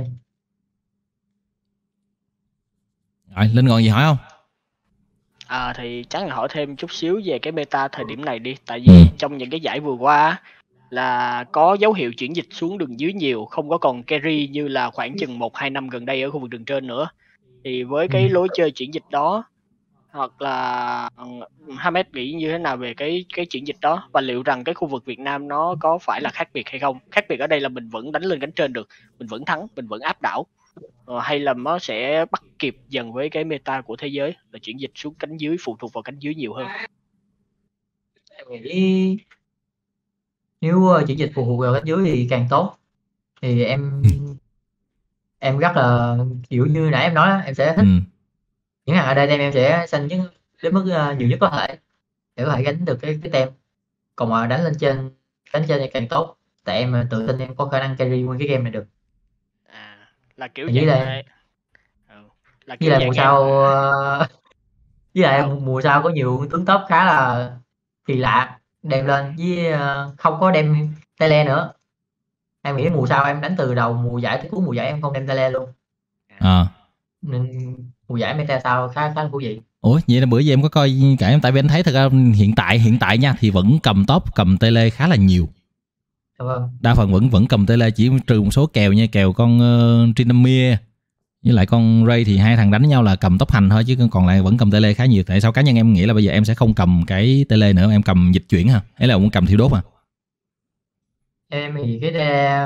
Rồi, Linh còn gì hỏi không? Thì chắc là hỏi thêm chút xíu về cái meta thời điểm này đi. Tại vì trong những cái giải vừa qua là có dấu hiệu chuyển dịch xuống đường dưới nhiều, không có còn carry như là khoảng chừng 1-2 năm gần đây ở khu vực đường trên nữa. Thì với cái lối chơi chuyển dịch đó, hoặc là Hamed nghĩ như thế nào về cái chuyển dịch đó, và liệu rằng cái khu vực Việt Nam nó có phải là khác biệt hay không? Khác biệt ở đây là mình vẫn đánh lên cánh trên được, mình vẫn thắng, mình vẫn áp đảo, hay là nó sẽ bắt kịp dần với cái meta của thế giới là chuyển dịch xuống cánh dưới, phụ thuộc vào cánh dưới nhiều hơn? Em nghĩ nếu chuyển dịch phụ thuộc vào cánh dưới thì càng tốt. Thì em rất là kiểu như nãy em nói đó, em sẽ thích những hàng ở đây em sẽ xanh nhất đến mức nhiều nhất có thể để có thể gánh được cái tem. Còn mà đánh lên trên cánh trên thì càng tốt, tại em tự tin em có khả năng carry nguyên cái game này được. Là kiểu với lại mùa sau với lại mùa sau có nhiều tướng top khá là kỳ lạ đem lên, với không có đem tele nữa. Em nghĩ mùa sau em đánh từ đầu mùa giải tới cuối mùa giải em không đem tele luôn. Nên mùa giải meta sau khá thú vị. Ủa vậy là bữa giờ em có coi cả em, tại vì em thấy thật ra hiện tại nha thì vẫn cầm top cầm tele khá là nhiều. Vâng. Đa phần vẫn cầm tele, chỉ trừ một số kèo nha, kèo con Trinamir với lại con Ray thì hai thằng đánh với nhau là cầm tốc hành thôi, chứ còn lại vẫn cầm tele khá nhiều. Tại sao cá nhân em nghĩ là bây giờ em sẽ không cầm cái tele nữa, em cầm dịch chuyển hả? Hay là muốn cầm thiêu đốt hả? Em thì cái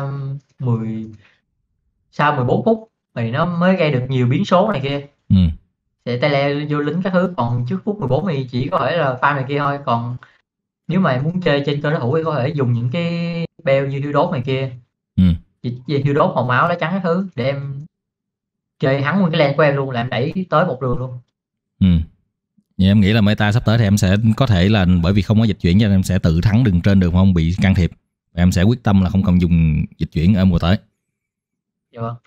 sau 14 phút thì nó mới gây được nhiều biến số này kia. Sẽ tele vô lính các thứ, còn trước phút 14 thì chỉ có thể là farm này kia thôi. Còn nếu mà em muốn chơi trên cơ đối thủ thì có thể dùng những cái bell như thiêu đốt này kia, thiêu đốt hồng máu lá trắng các thứ để em chơi hắn nguyên cái lane của em luôn, là em đẩy tới một đường luôn. Vậy em nghĩ là meta sắp tới thì em sẽ có thể là bởi vì không có dịch chuyển cho nên em sẽ tự thắng đường trên được, không bị can thiệp. Em sẽ quyết tâm là không cần dùng dịch chuyển ở mùa tới. Dạ vâng.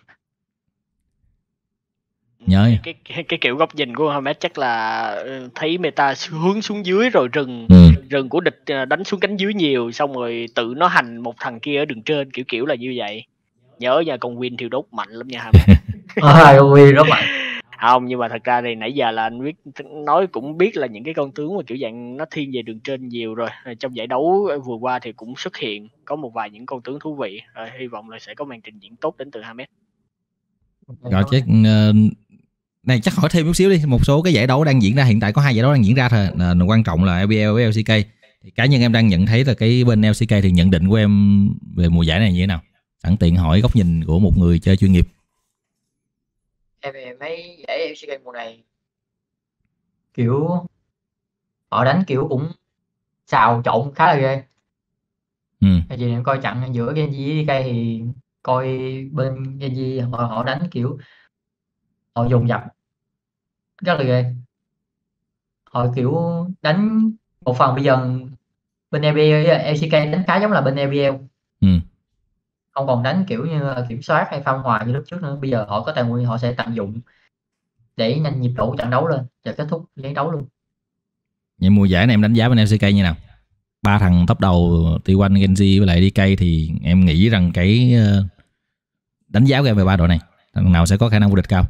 Nhớ cái kiểu góc nhìn của Hamed chắc là thấy meta hướng xuống dưới rồi rừng của địch đánh xuống cánh dưới nhiều, xong rồi tự nó hành một thằng kia ở đường trên, kiểu là như vậy. Nhớ nha, con Win thiêu đốt mạnh lắm nha Hamed. Con Win rất mạnh. Không, nhưng mà thật ra thì nãy giờ là anh nói cũng biết là những cái con tướng mà kiểu dạng nó thiên về đường trên nhiều rồi. Trong giải đấu vừa qua thì cũng xuất hiện có một vài những con tướng thú vị. Hy vọng là sẽ có màn trình diễn tốt đến từ Hamed. Rồi chắc này chắc hỏi thêm chút xíu đi, một số cái giải đấu đang diễn ra, hiện tại có 2 giải đấu đang diễn ra thôi, quan trọng là LPL với LCK. Thì cá nhân em đang nhận thấy là cái bên LCK thì nhận định của em về mùa giải này như thế nào? sẵn tiện hỏi góc nhìn của một người chơi chuyên nghiệp. Em thấy giải LCK mùa này kiểu họ đánh kiểu cũng xào trộn khá là ghê. Tại vì em coi trận giữa Genji với DK thì coi bên Genji họ đánh kiểu họ dồn dập rất là ghê. Họ kiểu đánh một phần bây giờ bên EPL LCK đánh khá giống là bên EPL. Không còn đánh kiểu như là kiểm soát hay phong hòa như lúc trước nữa. Bây giờ họ có tài nguyên, họ sẽ tận dụng để nhanh nhịp độ trận đấu lên và kết thúc ván đấu luôn. Vậy mùa giải này em đánh giá bên LCK như nào? 3 thằng top đầu T1, Genji với lại DK thì em nghĩ rằng cái đánh giá của em về 3 đội này, thằng nào sẽ có khả năng vô địch cao?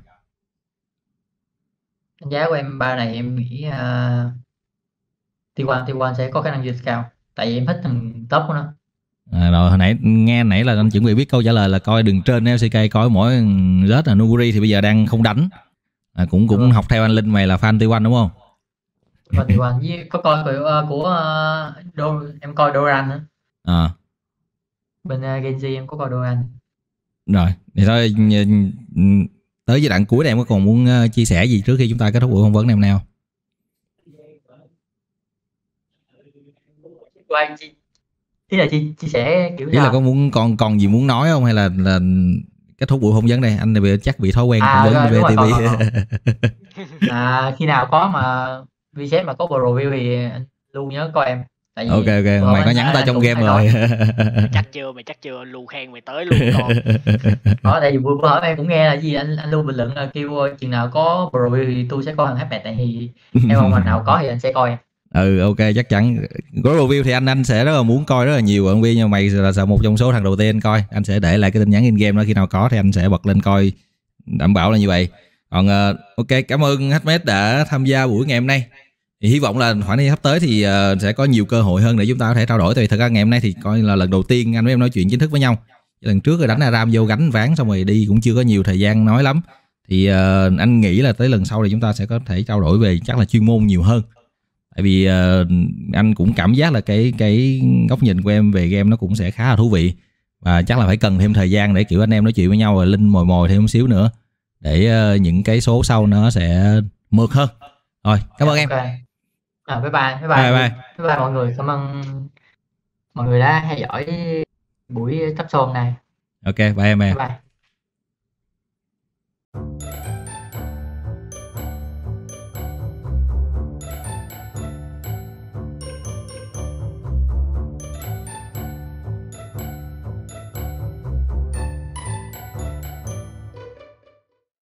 Đánh giá của em 3 này em nghĩ T1 sẽ có khả năng vô địch cao. Tại vì em thích thằng top của nó. Rồi hồi nãy nghe là anh chuẩn bị biết câu trả lời là coi đường trên LCK coi mỗi rớt là Nuguri thì bây giờ đang không đánh. Cũng học theo anh Linh mày là fan T1 đúng không? T1 với có coi em coi Doran nữa. Bên Genji em có coi Doran. Rồi, thì thôi tới giai đoạn cuối này em có còn muốn chia sẻ gì trước khi chúng ta kết thúc buổi phỏng vấn này nào? Ý là chia sẻ kiểu ý là có muốn còn gì muốn nói không hay là kết thúc buổi phỏng vấn đây? Anh này chắc bị thói quen phỏng vấn VTV. Khi nào có mà VZ mà có pro review thì anh luôn nhớ coi em. Tại vì ok mày có nhắn tao trong game rồi. Mày chắc chưa Lu khen mày tới luôn con. Tại vì bữa hỏi em cũng nghe là gì anh Lu bình luận là kêu chừng nào có pro review thì tôi sẽ coi thằng HMAT. Tại vì em mong nào có thì anh sẽ coi. Ok chắc chắn. Có review thì anh sẽ rất là muốn coi rất là nhiều ở nhưng mày là một trong số thằng đầu tiên coi. Anh sẽ để lại cái tin nhắn in game đó, khi nào có thì anh sẽ bật lên coi, đảm bảo là như vậy. Còn ok, cảm ơn HMAT đã tham gia buổi ngày hôm nay. Thì hy vọng là khoảng thời gian sắp tới thì sẽ có nhiều cơ hội hơn để chúng ta có thể trao đổi. Tại vì thật ra ngày hôm nay thì coi là lần đầu tiên anh với em nói chuyện chính thức với nhau. Lần trước rồi đánh Aram vô gánh ván xong rồi đi cũng chưa có nhiều thời gian nói lắm. Thì anh nghĩ là tới lần sau thì chúng ta sẽ có thể trao đổi về chắc là chuyên môn nhiều hơn. Tại vì anh cũng cảm giác là cái góc nhìn của em về game nó cũng sẽ khá là thú vị. Và chắc là phải cần thêm thời gian để kiểu anh em nói chuyện với nhau và Linh mồi thêm một xíu nữa. Để những cái số sau nó sẽ mượt hơn. Rồi, cảm ơn em. Bye bye mọi người. Cảm ơn mọi người đã theo dõi buổi Top Show này. Ok, bye em. Bye bye.